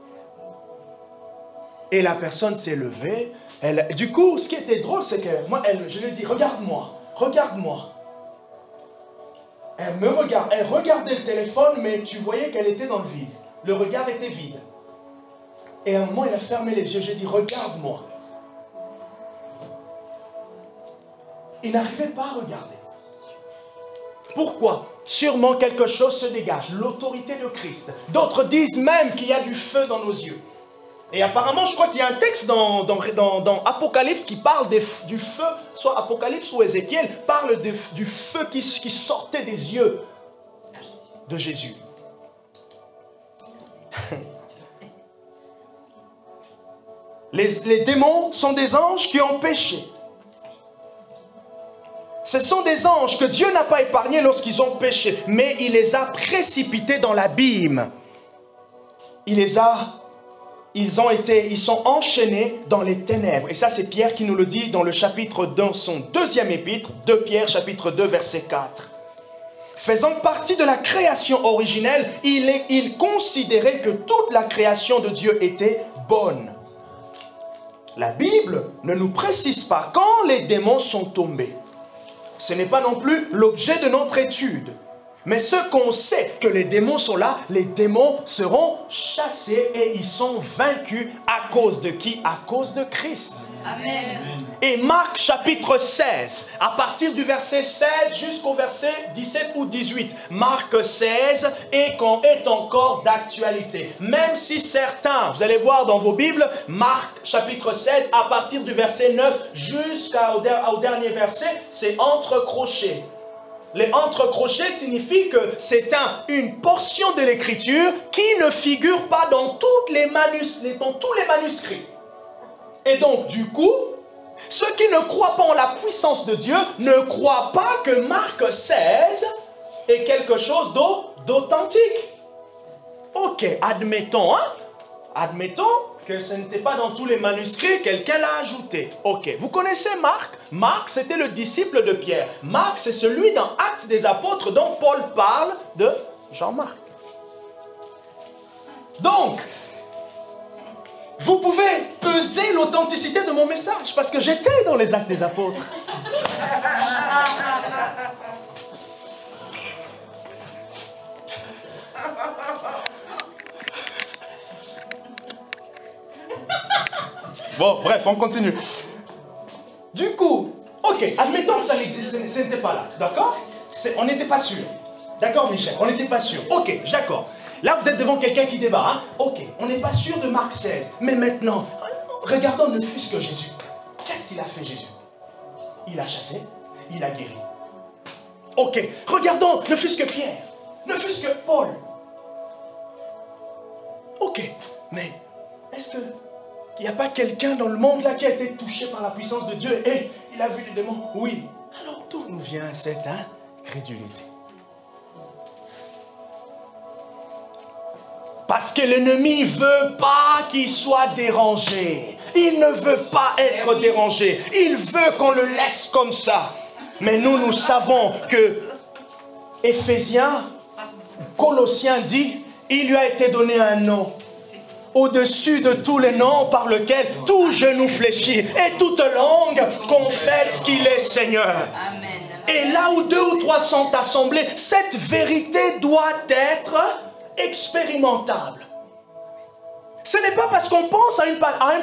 Et la personne s'est levée. Du coup, ce qui était drôle, c'est que moi, je lui ai dit, regarde-moi, regarde-moi. Elle me regarde, elle regardait le téléphone, mais tu voyais qu'elle était dans le vide. Le regard était vide. Et à un moment, elle a fermé les yeux. J'ai dit, regarde-moi. Il n'arrivait pas à regarder. Pourquoi? Sûrement quelque chose se dégage, l'autorité de Christ. D'autres disent même qu'il y a du feu dans nos yeux. Et apparemment, je crois qu'il y a un texte dans Apocalypse qui parle du feu, soit Apocalypse ou Ézéchiel, parle du feu qui sortait des yeux de Jésus. Les démons sont des anges qui ont péché. Ce sont des anges que Dieu n'a pas épargnés lorsqu'ils ont péché, mais il les a précipités dans l'abîme. Ils sont enchaînés dans les ténèbres. Et ça, c'est Pierre qui nous le dit dans son deuxième épître, 2 Pierre, chapitre 2, verset 4. Faisant partie de la création originelle, il considérait que toute la création de Dieu était bonne. La Bible ne nous précise pas quand les démons sont tombés. Ce n'est pas non plus l'objet de notre étude. Mais ce qu'on sait, que les démons sont là, les démons seront chassés et ils sont vaincus à cause de qui? À cause de Christ. Amen. Et Marc chapitre 16, à partir du verset 16 jusqu'au verset 17 ou 18, Marc 16 est encore d'actualité. Même si certains, vous allez voir dans vos Bibles, Marc chapitre 16, à partir du verset 9 jusqu'au dernier verset, c'est entrecroché. Les entrecrochés signifient que c'est une portion de l'écriture qui ne figure pas dans tous les manuscrits. Et donc, du coup, ceux qui ne croient pas en la puissance de Dieu ne croient pas que Marc 16 est quelque chose d'authentique. Ok, admettons, admettons que ce n'était pas dans tous les manuscrits, quelqu'un l'a ajouté. Ok, vous connaissez Marc? Marc, c'était le disciple de Pierre. Marc, c'est celui dans Actes des Apôtres dont Paul parle de Jean-Marc. Donc, vous pouvez peser l'authenticité de mon message, parce que j'étais dans les Actes des Apôtres. Bon, bref, on continue. Du coup, ok, admettons que ça n'existe, ce n'était pas là, d'accord? On n'était pas sûr. D'accord, Michel? On n'était pas sûr. Ok, d'accord. Là, vous êtes devant quelqu'un qui débat, hein? Ok, on n'est pas sûr de Marc 16. Mais maintenant, regardons ne fût-ce que Jésus. Qu'est-ce qu'il a fait, Jésus? Il a chassé, il a guéri. Ok, regardons ne fût-ce que Pierre, ne fût-ce que Paul. Ok, mais est-ce que il n'y a pas quelqu'un dans le monde là qui a été touché par la puissance de Dieu et il a vu les démons? Oui. Alors d'où nous vient cette incrédulité? Parce que l'ennemi ne veut pas qu'il soit dérangé. Il ne veut pas être dérangé. Il veut qu'on le laisse comme ça. Mais nous savons que Éphésiens, Colossiens dit, il lui a été donné un nom au-dessus de tous les noms par lequel tout genou fléchit et toute langue confesse qu'il est Seigneur. Amen. Et là où 2 ou 3 sont assemblés, cette vérité doit être expérimentable. Ce n'est pas parce qu'on pense à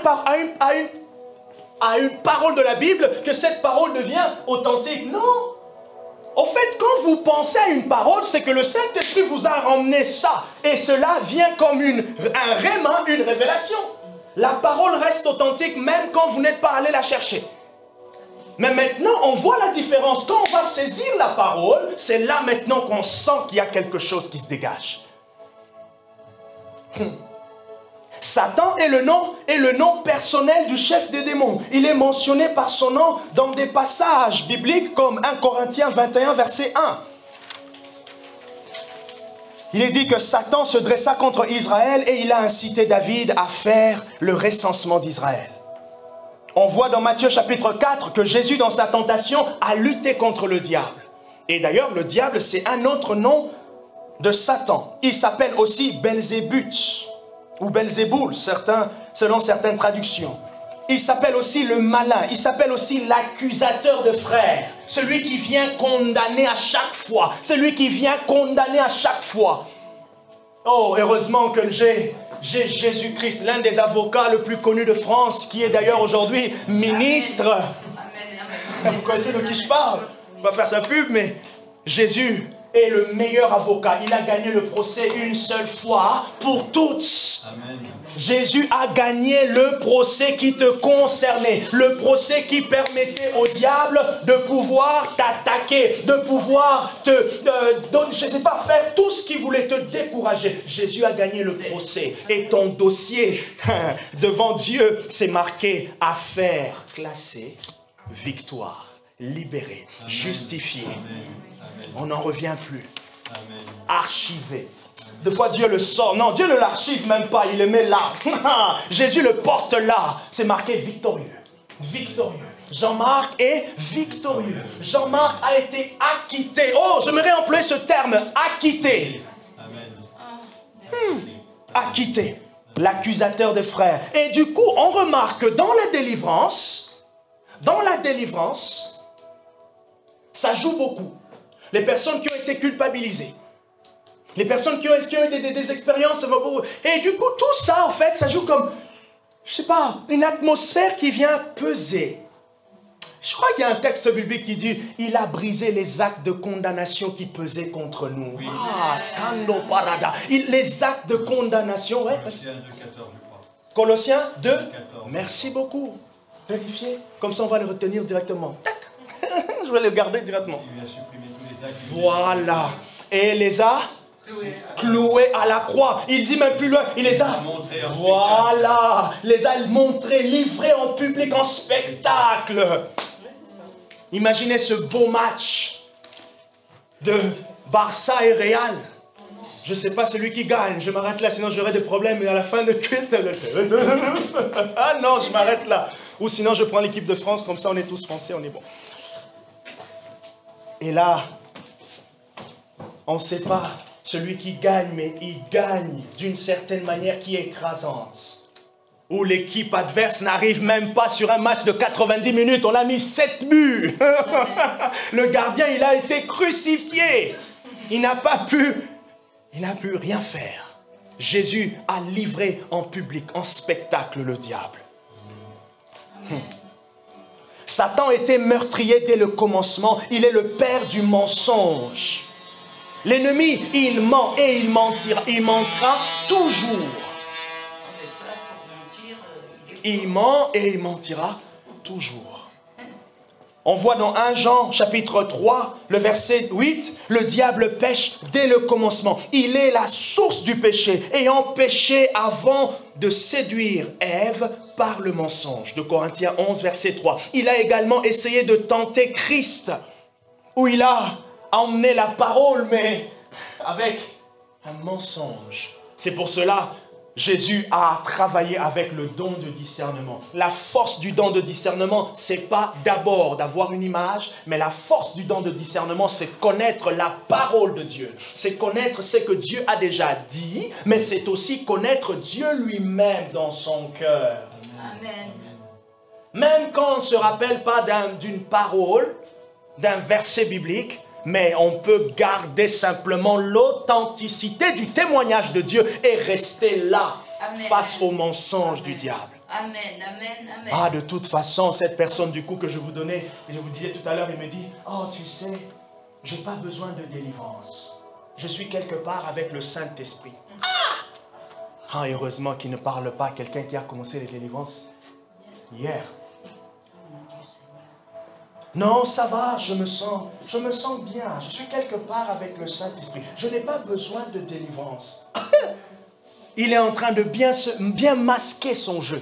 une parole de la Bible que cette parole devient authentique. Non. En fait, quand vous pensez à une parole, c'est que le Saint-Esprit vous a ramené ça. Et cela vient comme un réma, une révélation. La parole reste authentique même quand vous n'êtes pas allé la chercher. Mais maintenant, on voit la différence. Quand on va saisir la parole, c'est là maintenant qu'on sent qu'il y a quelque chose qui se dégage. Satan est le nom personnel du chef des démons. Il est mentionné par son nom dans des passages bibliques comme 1 Corinthiens 21, verset 1. Il est dit que Satan se dressa contre Israël et il a incité David à faire le recensement d'Israël. On voit dans Matthieu chapitre 4 que Jésus, dans sa tentation, a lutté contre le diable. Et d'ailleurs, le diable, c'est un autre nom de Satan. Il s'appelle aussi Belzébuth ou Belzéboul, selon certaines traductions. Il s'appelle aussi le malin, il s'appelle aussi l'accusateur de frères, celui qui vient condamner à chaque fois, celui qui vient condamner à chaque fois. Oh, heureusement que j'ai Jésus-Christ, l'un des avocats le plus connus de France, qui est d'ailleurs aujourd'hui ministre. Amen. Vous connaissez de qui je parle? On va faire sa pub, mais Jésus est le meilleur avocat. Il a gagné le procès une seule fois pour toutes. Amen. Jésus a gagné le procès qui te concernait, le procès qui permettait au diable de pouvoir t'attaquer, de pouvoir je ne sais pas, faire tout ce qui voulait te décourager. Jésus a gagné le procès et ton dossier devant Dieu s'est marqué affaire classée, victoire, libéré, Amen. justifié. Amen. On n'en revient plus. Amen. Archivé. Des fois, Dieu le sort. Non, Dieu ne l'archive même pas. Il le met là. Jésus le porte là. C'est marqué victorieux. Victorieux. Jean-Marc est victorieux. Jean-Marc a été acquitté. Oh, j'aimerais employer ce terme. Acquitté. Amen. Acquitté. L'accusateur des frères. Et du coup, on remarque que dans la délivrance, ça joue beaucoup. Les personnes qui ont été culpabilisées. Les personnes qui ont eu des expériences. Et du coup, tout ça, en fait, ça joue comme, je sais pas, une atmosphère qui vient peser. Je crois qu'il y a un texte biblique qui dit « Il a brisé les actes de condamnation qui pesaient contre nous. Oui. Ah, scando parada. Les actes de condamnation, ouais. Colossiens 2,14, je crois. Colossiens 2. 14. Merci beaucoup. Vérifiez. Comme ça, on va le retenir directement. Tac. Je vais le garder directement. Il a supprimé tous les actes. Voilà. Et les a cloués à la croix. Il dit même plus loin, il les a montrés en voilà, les a montrés, livrés en public, en spectacle. Imaginez ce beau match de Barça et Real. Je ne sais pas celui qui gagne. Je m'arrête là, sinon j'aurai des problèmes. Et à la fin de culte, ah non, je m'arrête là. Ou sinon je prends l'équipe de France, comme ça on est tous français, on est bon. Et là, on ne sait pas celui qui gagne, mais il gagne d'une certaine manière qui est écrasante. Où l'équipe adverse n'arrive même pas sur un match de 90 minutes. On a mis 7 buts. Le gardien, il a été crucifié. Il n'a pu rien faire. Jésus a livré en public, en spectacle, le diable. Satan était meurtrier dès le commencement. Il est le père du mensonge. L'ennemi, il ment et il mentira. Il mentira toujours. Il ment et il mentira toujours. On voit dans 1 Jean chapitre 3, le verset 8, le diable pêche dès le commencement. Il est la source du péché, ayant péché avant de séduire Ève par le mensonge. De Corinthiens 11, verset 3. Il a également essayé de tenter Christ, où il a emmené la parole, mais avec un mensonge. C'est pour cela Jésus a travaillé avec le don de discernement. La force du don de discernement, c'est pas d'abord d'avoir une image, mais la force du don de discernement, c'est connaître la parole de Dieu. C'est connaître ce que Dieu a déjà dit, mais c'est aussi connaître Dieu lui-même dans son cœur. Amen. Même quand on ne se rappelle pas d'une parole, d'un verset biblique, mais on peut garder simplement l'authenticité du témoignage de Dieu et rester là, Amen. face au mensonge du diable. Amen, amen, amen. Ah, de toute façon, cette personne du coup que je vous donnais, et je vous disais tout à l'heure, il me dit, oh, tu sais, je n'ai pas besoin de délivrance. Je suis quelque part avec le Saint-Esprit. Ah, heureusement qu'il ne parle pas à quelqu'un qui a commencé les délivrances hier. Non, ça va, je me sens bien. Je suis quelque part avec le Saint-Esprit. Je n'ai pas besoin de délivrance. Il est en train de bien masquer son jeu.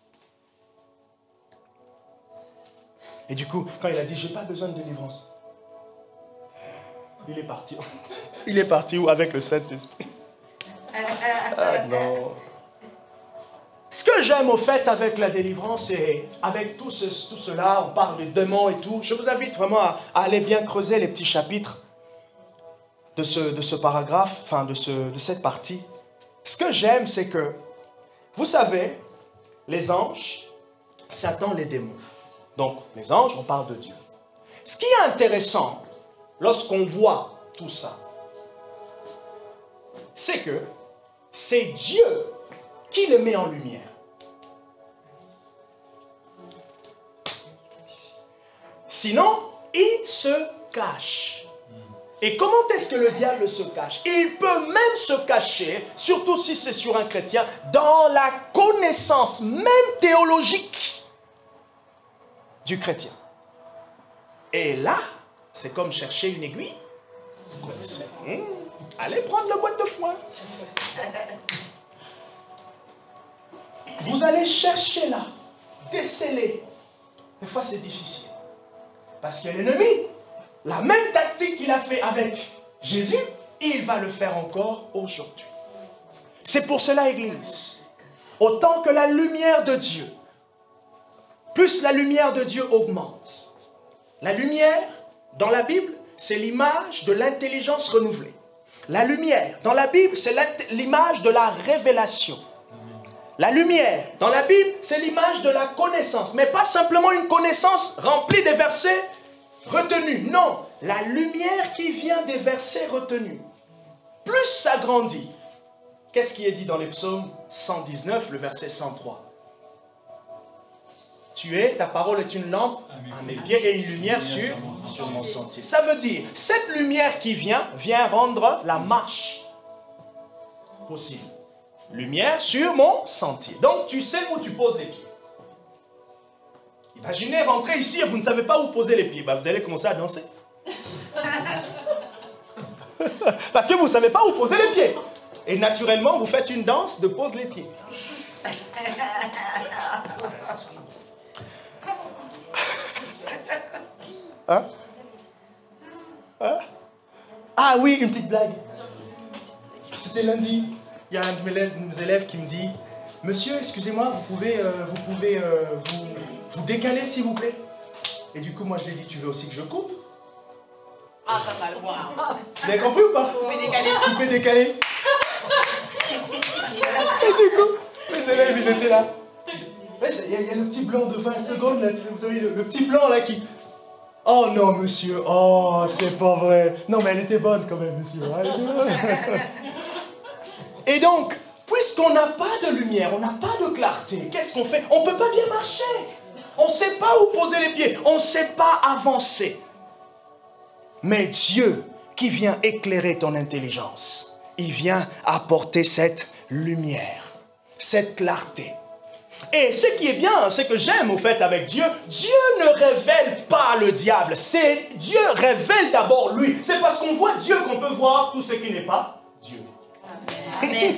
Et du coup, quand il a dit, je n'ai pas besoin de délivrance, il est parti. Il est parti où? Avec le Saint-Esprit. Ah non. Ce que j'aime au fait avec la délivrance et avec tout cela, on parle de démons et tout, je vous invite vraiment à aller bien creuser les petits chapitres de ce paragraphe, enfin de cette partie. Ce que j'aime, c'est que, vous savez, les anges, Satan, les démons. Donc, les anges, on parle de Dieu. Ce qui est intéressant, lorsqu'on voit tout ça, c'est que c'est Dieu qui les met en lumière. Sinon, ils se cachent. Et comment est-ce que le diable se cache? Il peut même se cacher, surtout si c'est sur un chrétien, dans la connaissance même théologique du chrétien. Et là, c'est comme chercher une aiguille. Vous connaissez. Allez prendre la boîte de foin. Vous allez chercher là, déceler. Des fois, c'est difficile. Parce que l'ennemi, la même tactique qu'il a fait avec Jésus, il va le faire encore aujourd'hui. C'est pour cela, Église, autant que la lumière de Dieu, plus la lumière de Dieu augmente. La lumière, dans la Bible, c'est l'image de l'intelligence renouvelée. La lumière, dans la Bible, c'est l'image de la révélation. La lumière, dans la Bible, c'est l'image de la connaissance. Mais pas simplement une connaissance remplie des versets retenus. Non, la lumière qui vient des versets retenus. Plus ça grandit. Qu'est-ce qui est dit dans les psaumes 119, le verset 103? Ta parole est une lampe à mes pieds et une lumière sur mon sentier. Ça veut dire, cette lumière qui vient rendre la marche possible. Lumière sur mon sentier. Donc, tu sais où tu poses les pieds. Imaginez rentrer ici et vous ne savez pas où poser les pieds. Vous allez commencer à danser. Parce que vous ne savez pas où poser les pieds. Et naturellement, vous faites une danse de pose les pieds. Hein? Hein? Ah oui, une petite blague. C'était lundi. Il y a un de mes élèves qui me dit: Monsieur, excusez-moi, vous pouvez vous décaler s'il vous plaît? Et du coup, moi je lui ai dit: tu veux aussi que je coupe? Ah, ça va le voir. Vous avez compris ou pas? Couper, décaler. Couper, décaler. Et du coup, mes élèves, ils étaient là. Il y a le petit blanc de 20 secondes, là, vous savez, le petit blanc là qui... Oh non, monsieur, oh, c'est pas vrai. Non, mais elle était bonne quand même, monsieur. Elle était bonne. Et donc, puisqu'on n'a pas de lumière, on n'a pas de clarté, qu'est-ce qu'on fait? On ne peut pas bien marcher. On ne sait pas où poser les pieds. On ne sait pas avancer. Mais Dieu, qui vient éclairer ton intelligence, il vient apporter cette lumière, cette clarté. Et ce qui est bien, ce que j'aime au fait avec Dieu, Dieu ne révèle pas le diable. C'est Dieu révèle d'abord lui. C'est parce qu'on voit Dieu qu'on peut voir tout ce qui n'est pas Dieu. Amen.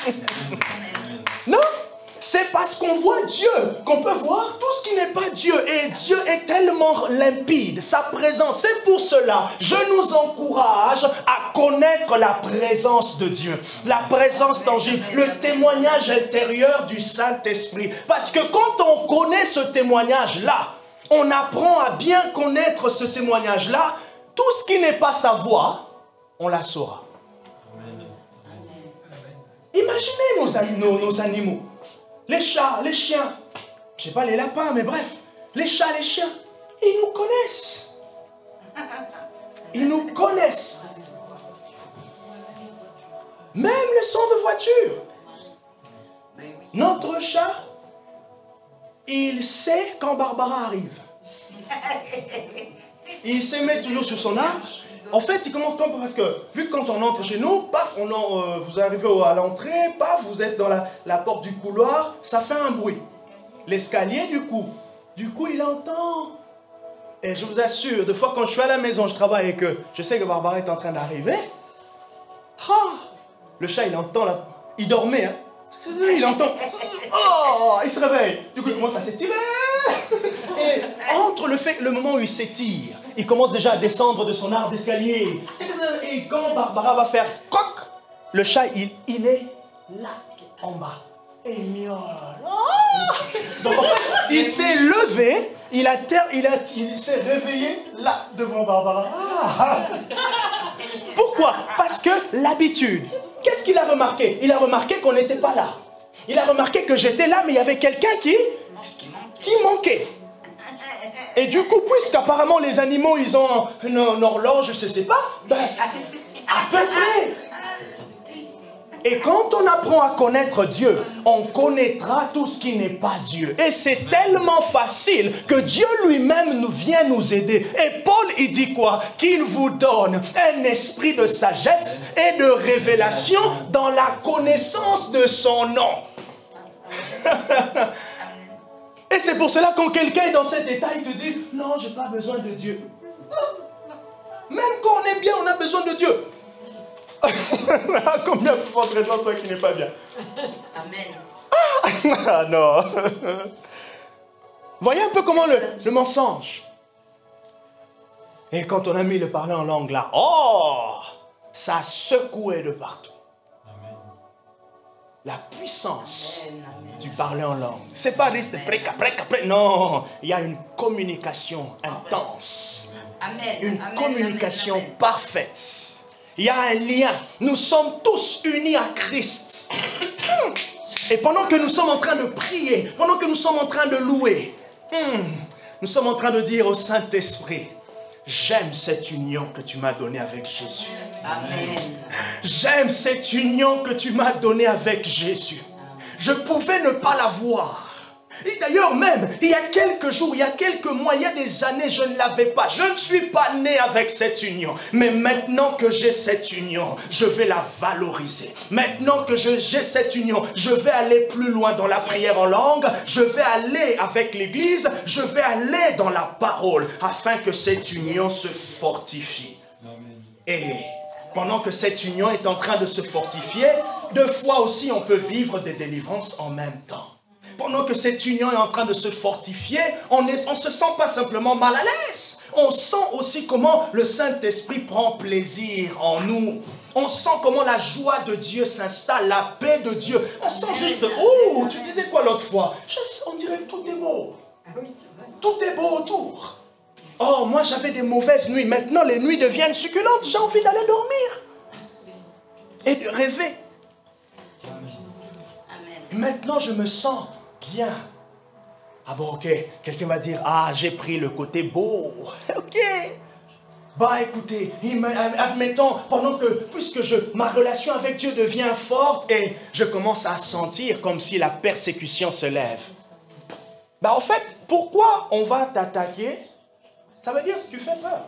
Non, c'est parce qu'on voit Dieu qu'on peut voir tout ce qui n'est pas Dieu. Et Dieu est tellement limpide, sa présence. C'est pour cela, je nous encourage à connaître la présence de Dieu. La présence tangible, le témoignage intérieur du Saint-Esprit. Parce que quand on connaît ce témoignage-là, on apprend à bien connaître ce témoignage-là. Tout ce qui n'est pas sa voix, on la saura. Imaginez nos animaux. Les chats, les chiens. Je ne sais pas les lapins, mais bref. Les chats, les chiens. Ils nous connaissent. Ils nous connaissent. Même le son de voiture. Notre chat, il sait quand Barbara arrive. Il se met toujours sur son arbre. En fait, il commence comme parce que, vu que quand on entre chez nous, paf, vous arrivez à l'entrée, paf, vous êtes dans la porte du couloir, ça fait un bruit. L'escalier, du coup, il entend. Et je vous assure, des fois quand je suis à la maison, je travaille et que je sais que Barbara est en train d'arriver, le chat, il entend, il dormait, hein. Il entend, oh, il se réveille. Du coup, il commence à s'étirer. Et entre le moment où il s'étire, il commence déjà à descendre de son arbre d'escalier. Et quand Barbara va faire coq, le chat, il est là, en bas. Et il miaule. Donc en fait, il s'est levé, il s'est réveillé là, devant Barbara. Pourquoi? Parce que l'habitude. Qu'est-ce qu'il a remarqué? Il a remarqué qu'on n'était pas là. Il a remarqué que j'étais là, mais il y avait quelqu'un qui manquait. Et du coup, puisqu'apparemment les animaux, ils ont une horloge, je ne sais pas, ben, à peu près. Et quand on apprend à connaître Dieu, on connaîtra tout ce qui n'est pas Dieu. Et c'est tellement facile que Dieu lui-même vient nous aider. Et Paul, il dit quoi? Qu'il vous donne un esprit de sagesse et de révélation dans la connaissance de son nom. Et c'est pour cela quand quelqu'un est dans cet état, il te dit, non, je n'ai pas besoin de Dieu. Même quand on est bien, on a besoin de Dieu. Combien de fois présent toi qui n'est pas bien? Amen. Ah non. Voyez un peu comment le mensonge. Et quand on a mis le parler en langue là, oh, ça secouait de partout. Amen. La puissance du parler en langue. C'est pas juste préca. Non, il y a une communication intense. Amen. Une Amen, communication amen, amen. parfaite. Il y a un lien. Nous sommes tous unis à Christ. Et pendant que nous sommes en train de prier, pendant que nous sommes en train de louer, nous sommes en train de dire au Saint-Esprit, j'aime cette union que tu m'as donnée avec Jésus. Amen. J'aime cette union que tu m'as donnée avec Jésus. Je pouvais ne pas la voir. Et d'ailleurs même, il y a quelques jours, il y a quelques mois, il y a des années, je ne l'avais pas. Je ne suis pas né avec cette union. Mais maintenant que j'ai cette union, je vais la valoriser. Maintenant que j'ai cette union, je vais aller plus loin dans la prière en langue. Je vais aller avec l'Église. Je vais aller dans la parole afin que cette union se fortifie. Et pendant que cette union est en train de se fortifier, deux fois aussi on peut vivre des délivrances en même temps. Pendant que cette union est en train de se fortifier, on ne se sent pas simplement mal à l'aise. On sent aussi comment le Saint-Esprit prend plaisir en nous. On sent comment la joie de Dieu s'installe, la paix de Dieu. On sent juste, oh, tu disais quoi l'autre fois? On dirait que tout est beau. Tout est beau autour. Oh, moi j'avais des mauvaises nuits. Maintenant les nuits deviennent succulentes. J'ai envie d'aller dormir. Et de rêver. Et maintenant je me sens bien. Ah bon, ok. Quelqu'un va dire, ah, j'ai pris le côté beau. Ok. Bah écoutez, admettons, puisque ma relation avec Dieu devient forte et je commence à sentir comme si la persécution se lève. Bah en fait, pourquoi on va t'attaquer? Ça veut dire que tu fais peur.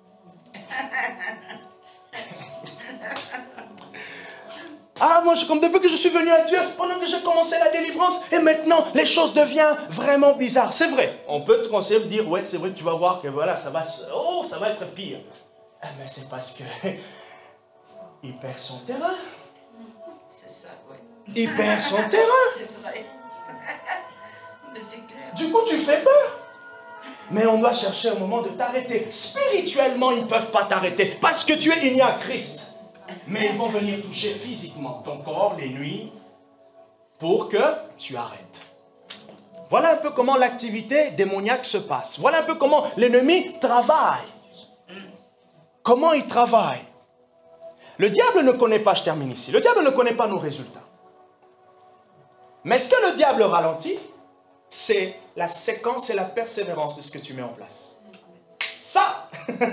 Ah, moi, comme depuis que je suis venu à Dieu, pendant que j'ai commencé la délivrance, et maintenant, les choses deviennent vraiment bizarres. C'est vrai. On peut te conseiller de dire, ouais, c'est vrai que tu vas voir que voilà, ça va être pire. Ah, mais c'est parce que il perd son terrain. C'est ça, ouais. Il perd son terrain. C'est vrai. Mais c'est clair. Du coup, tu fais peur. Mais on doit chercher un moment de t'arrêter. Spirituellement, ils ne peuvent pas t'arrêter parce que tu es uni à Christ. Mais ils vont venir toucher physiquement ton corps les nuits pour que tu arrêtes. Voilà un peu comment l'activité démoniaque se passe. Voilà un peu comment l'ennemi travaille. Comment il travaille. Le diable ne connaît pas, je termine ici, le diable ne connaît pas nos résultats. Mais ce que le diable ralentit, c'est la séquence et la persévérance de ce que tu mets en place. Ça,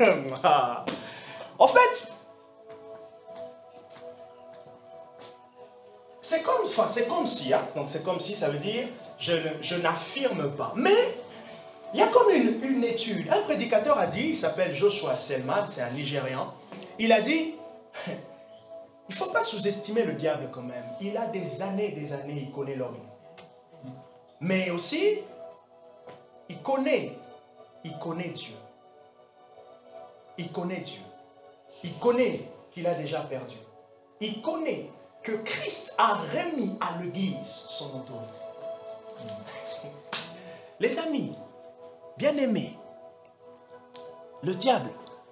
en fait, c'est comme si, hein? Donc c'est comme si, ça veut dire, je n'affirme pas. Mais, il y a comme une étude. Un prédicateur a dit, il s'appelle Joshua Selman, c'est un Nigérian. Il a dit, il ne faut pas sous-estimer le diable quand même. Il a des années, il connaît l'homme. Mais aussi, il connaît Dieu. Il connaît Dieu. Il connaît qu'il a déjà perdu. Il connaît que Christ a remis à l'Église son autorité. Les amis, bien-aimés, le diable,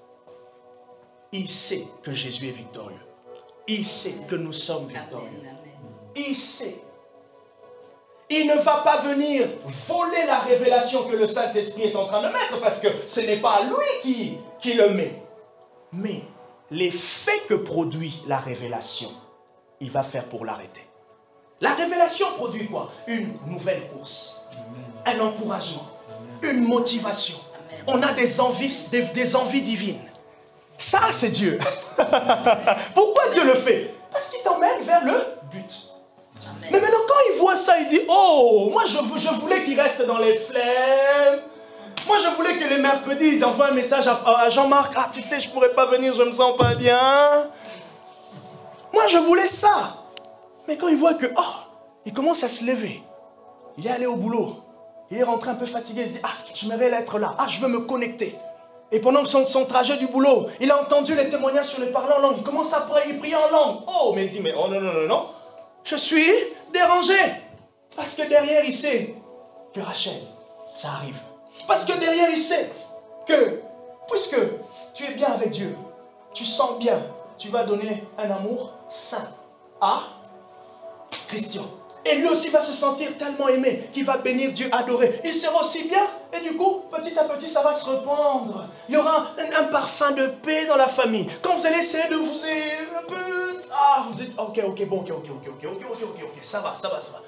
il sait que Jésus est victorieux. Il sait que nous sommes victorieux. Il sait. Il ne va pas venir voler la révélation que le Saint-Esprit est en train de mettre parce que ce n'est pas lui qui le met. Mais les faits que produit la révélation, il va faire pour l'arrêter. La révélation produit quoi? Une nouvelle course, un encouragement, une motivation. On a des envies divines. Ça, c'est Dieu. Pourquoi Dieu le fait? Parce qu'il t'emmène vers le but. Amen. Mais maintenant, quand il voit ça, il dit, oh, moi je voulais qu'il reste dans les flemmes. Moi je voulais que les mercredis, ils envoient un message à Jean-Marc. Ah, tu sais, je ne pourrais pas venir, je ne me sens pas bien. Moi je voulais ça. Mais quand il voit que, oh, il commence à se lever. Il est allé au boulot. Il est rentré un peu fatigué. Il se dit, ah, je m'aimerais être là. Ah, je veux me connecter. Et pendant son trajet du boulot, il a entendu les témoignages sur les parler en langue. Il commence à prier en langue. Oh, mais il dit, mais oh non, non, non, non. Je suis dérangé. Parce que derrière, il sait que Rachel, ça arrive. Parce que derrière, il sait que, puisque tu es bien avec Dieu, tu sens bien, tu vas donner un amour saint à Christian. Et lui aussi va se sentir tellement aimé qu'il va bénir Dieu, adorer. Il sera aussi bien. Et du coup, petit à petit, ça va se répandre. Il y aura un parfum de paix dans la famille. Quand vous allez essayer de vous un peu... Ah, vous dites, ok, bon, ok, ça va.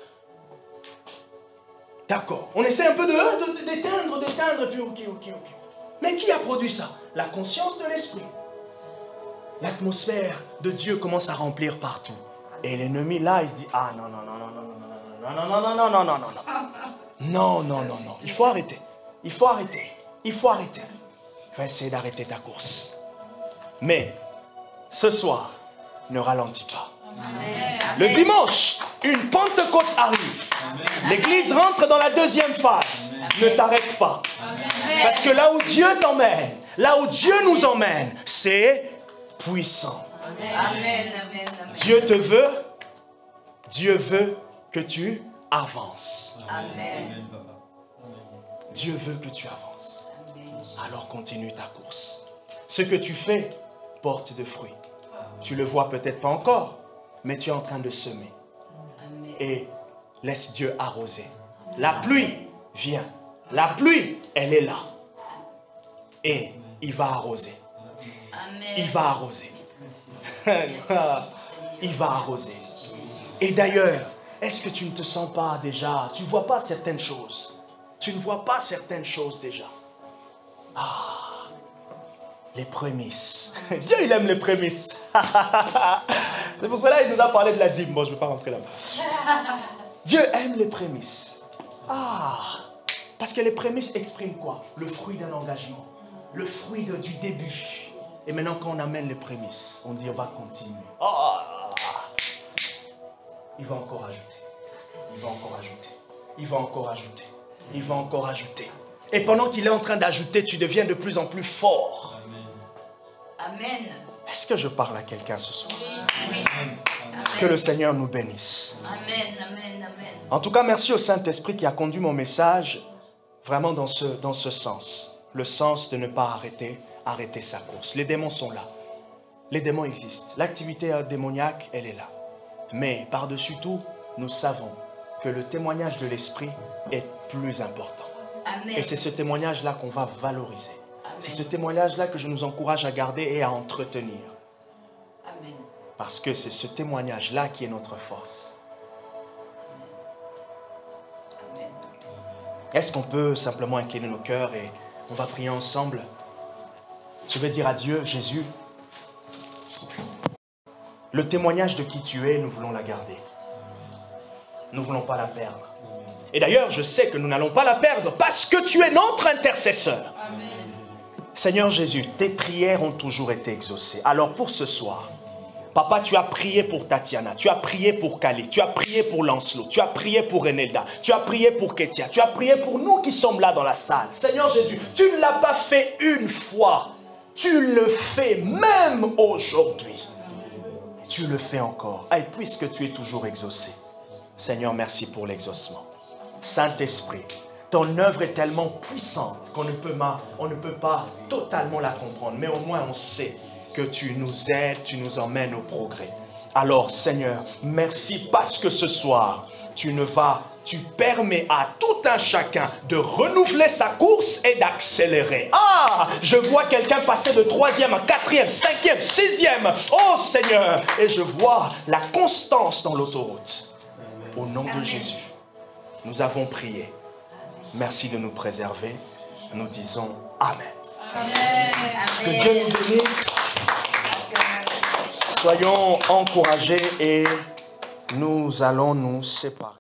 D'accord. On essaie un peu d'éteindre, puis ok. Mais qui a produit ça? La conscience de l'esprit. L'atmosphère de Dieu commence à remplir partout. Et l'ennemi là, il se dit, ah non. Non. Il faut arrêter. Il va essayer d'arrêter ta course. Mais, ce soir, ne ralentis pas. Amen. Le dimanche, une Pentecôte arrive. L'église rentre dans la deuxième phase. Ne t'arrête pas. Parce que là où Dieu t'emmène, là où Dieu nous emmène, c'est puissant. Amen. Dieu veut que tu avances. Amen. Dieu veut que tu avances. Alors continue ta course. Ce que tu fais porte de fruits. Tu le vois peut-être pas encore, mais tu es en train de semer. Et laisse Dieu arroser. La pluie vient. La pluie, elle est là. Et il va arroser. Il va arroser. Il va arroser. Et d'ailleurs, est-ce que tu ne te sens pas déjà, tu ne vois pas certaines choses. Tu ne vois pas certaines choses déjà. Ah, les prémices. Dieu, il aime les prémices. C'est pour cela qu'il nous a parlé de la dîme. Bon, je ne vais pas rentrer là-bas. Dieu aime les prémices. Ah, parce que les prémices expriment quoi? Le fruit d'un engagement. Le fruit du début. Et maintenant, quand on amène les prémices, on dit on va continuer. Oh, il va encore ajouter. Il va encore ajouter. Il va encore ajouter. Il va encore ajouter. Et pendant qu'il est en train d'ajouter, tu deviens de plus en plus fort. Amen. Est-ce que je parle à quelqu'un ce soir? Oui. Que le Seigneur nous bénisse. Amen. En tout cas, merci au Saint-Esprit qui a conduit mon message vraiment dans ce sens. Le sens de ne pas arrêter sa course. Les démons sont là. Les démons existent. L'activité démoniaque, elle est là. Mais par-dessus tout, nous savons que le témoignage de l'Esprit est plus important. Amen. Et c'est ce témoignage-là qu'on va valoriser. C'est ce témoignage-là que je nous encourage à garder et à entretenir. Amen. Parce que c'est ce témoignage-là qui est notre force. Amen. Est-ce qu'on peut simplement incliner nos cœurs et on va prier ensemble? Je vais dire à Dieu, Jésus, le témoignage de qui tu es, nous voulons la garder. Nous ne voulons pas la perdre. Et d'ailleurs, je sais que nous n'allons pas la perdre parce que tu es notre intercesseur. Amen. Seigneur Jésus, tes prières ont toujours été exaucées. Alors pour ce soir, Papa, tu as prié pour Tatiana, tu as prié pour Kali, tu as prié pour Lancelot, tu as prié pour Renelda, tu as prié pour Ketia, tu as prié pour nous qui sommes là dans la salle. Seigneur Jésus, tu ne l'as pas fait une fois, tu le fais même aujourd'hui. Tu le fais encore. Et puisque tu es toujours exaucé, Seigneur, merci pour l'exaucement. Saint-Esprit, ton œuvre est tellement puissante qu'on ne peut pas totalement la comprendre. Mais au moins on sait que tu nous aides, tu nous emmènes au progrès. Alors Seigneur, merci parce que ce soir, tu permets à tout un chacun de renouveler sa course et d'accélérer. Ah, je vois quelqu'un passer de 3e à 4e, 5e, 6e. Oh Seigneur, et je vois la constance dans l'autoroute. Au nom de Jésus, nous avons prié. Merci de nous préserver. Nous disons Amen. Amen. Que Dieu nous bénisse. Soyons encouragés et nous allons nous séparer.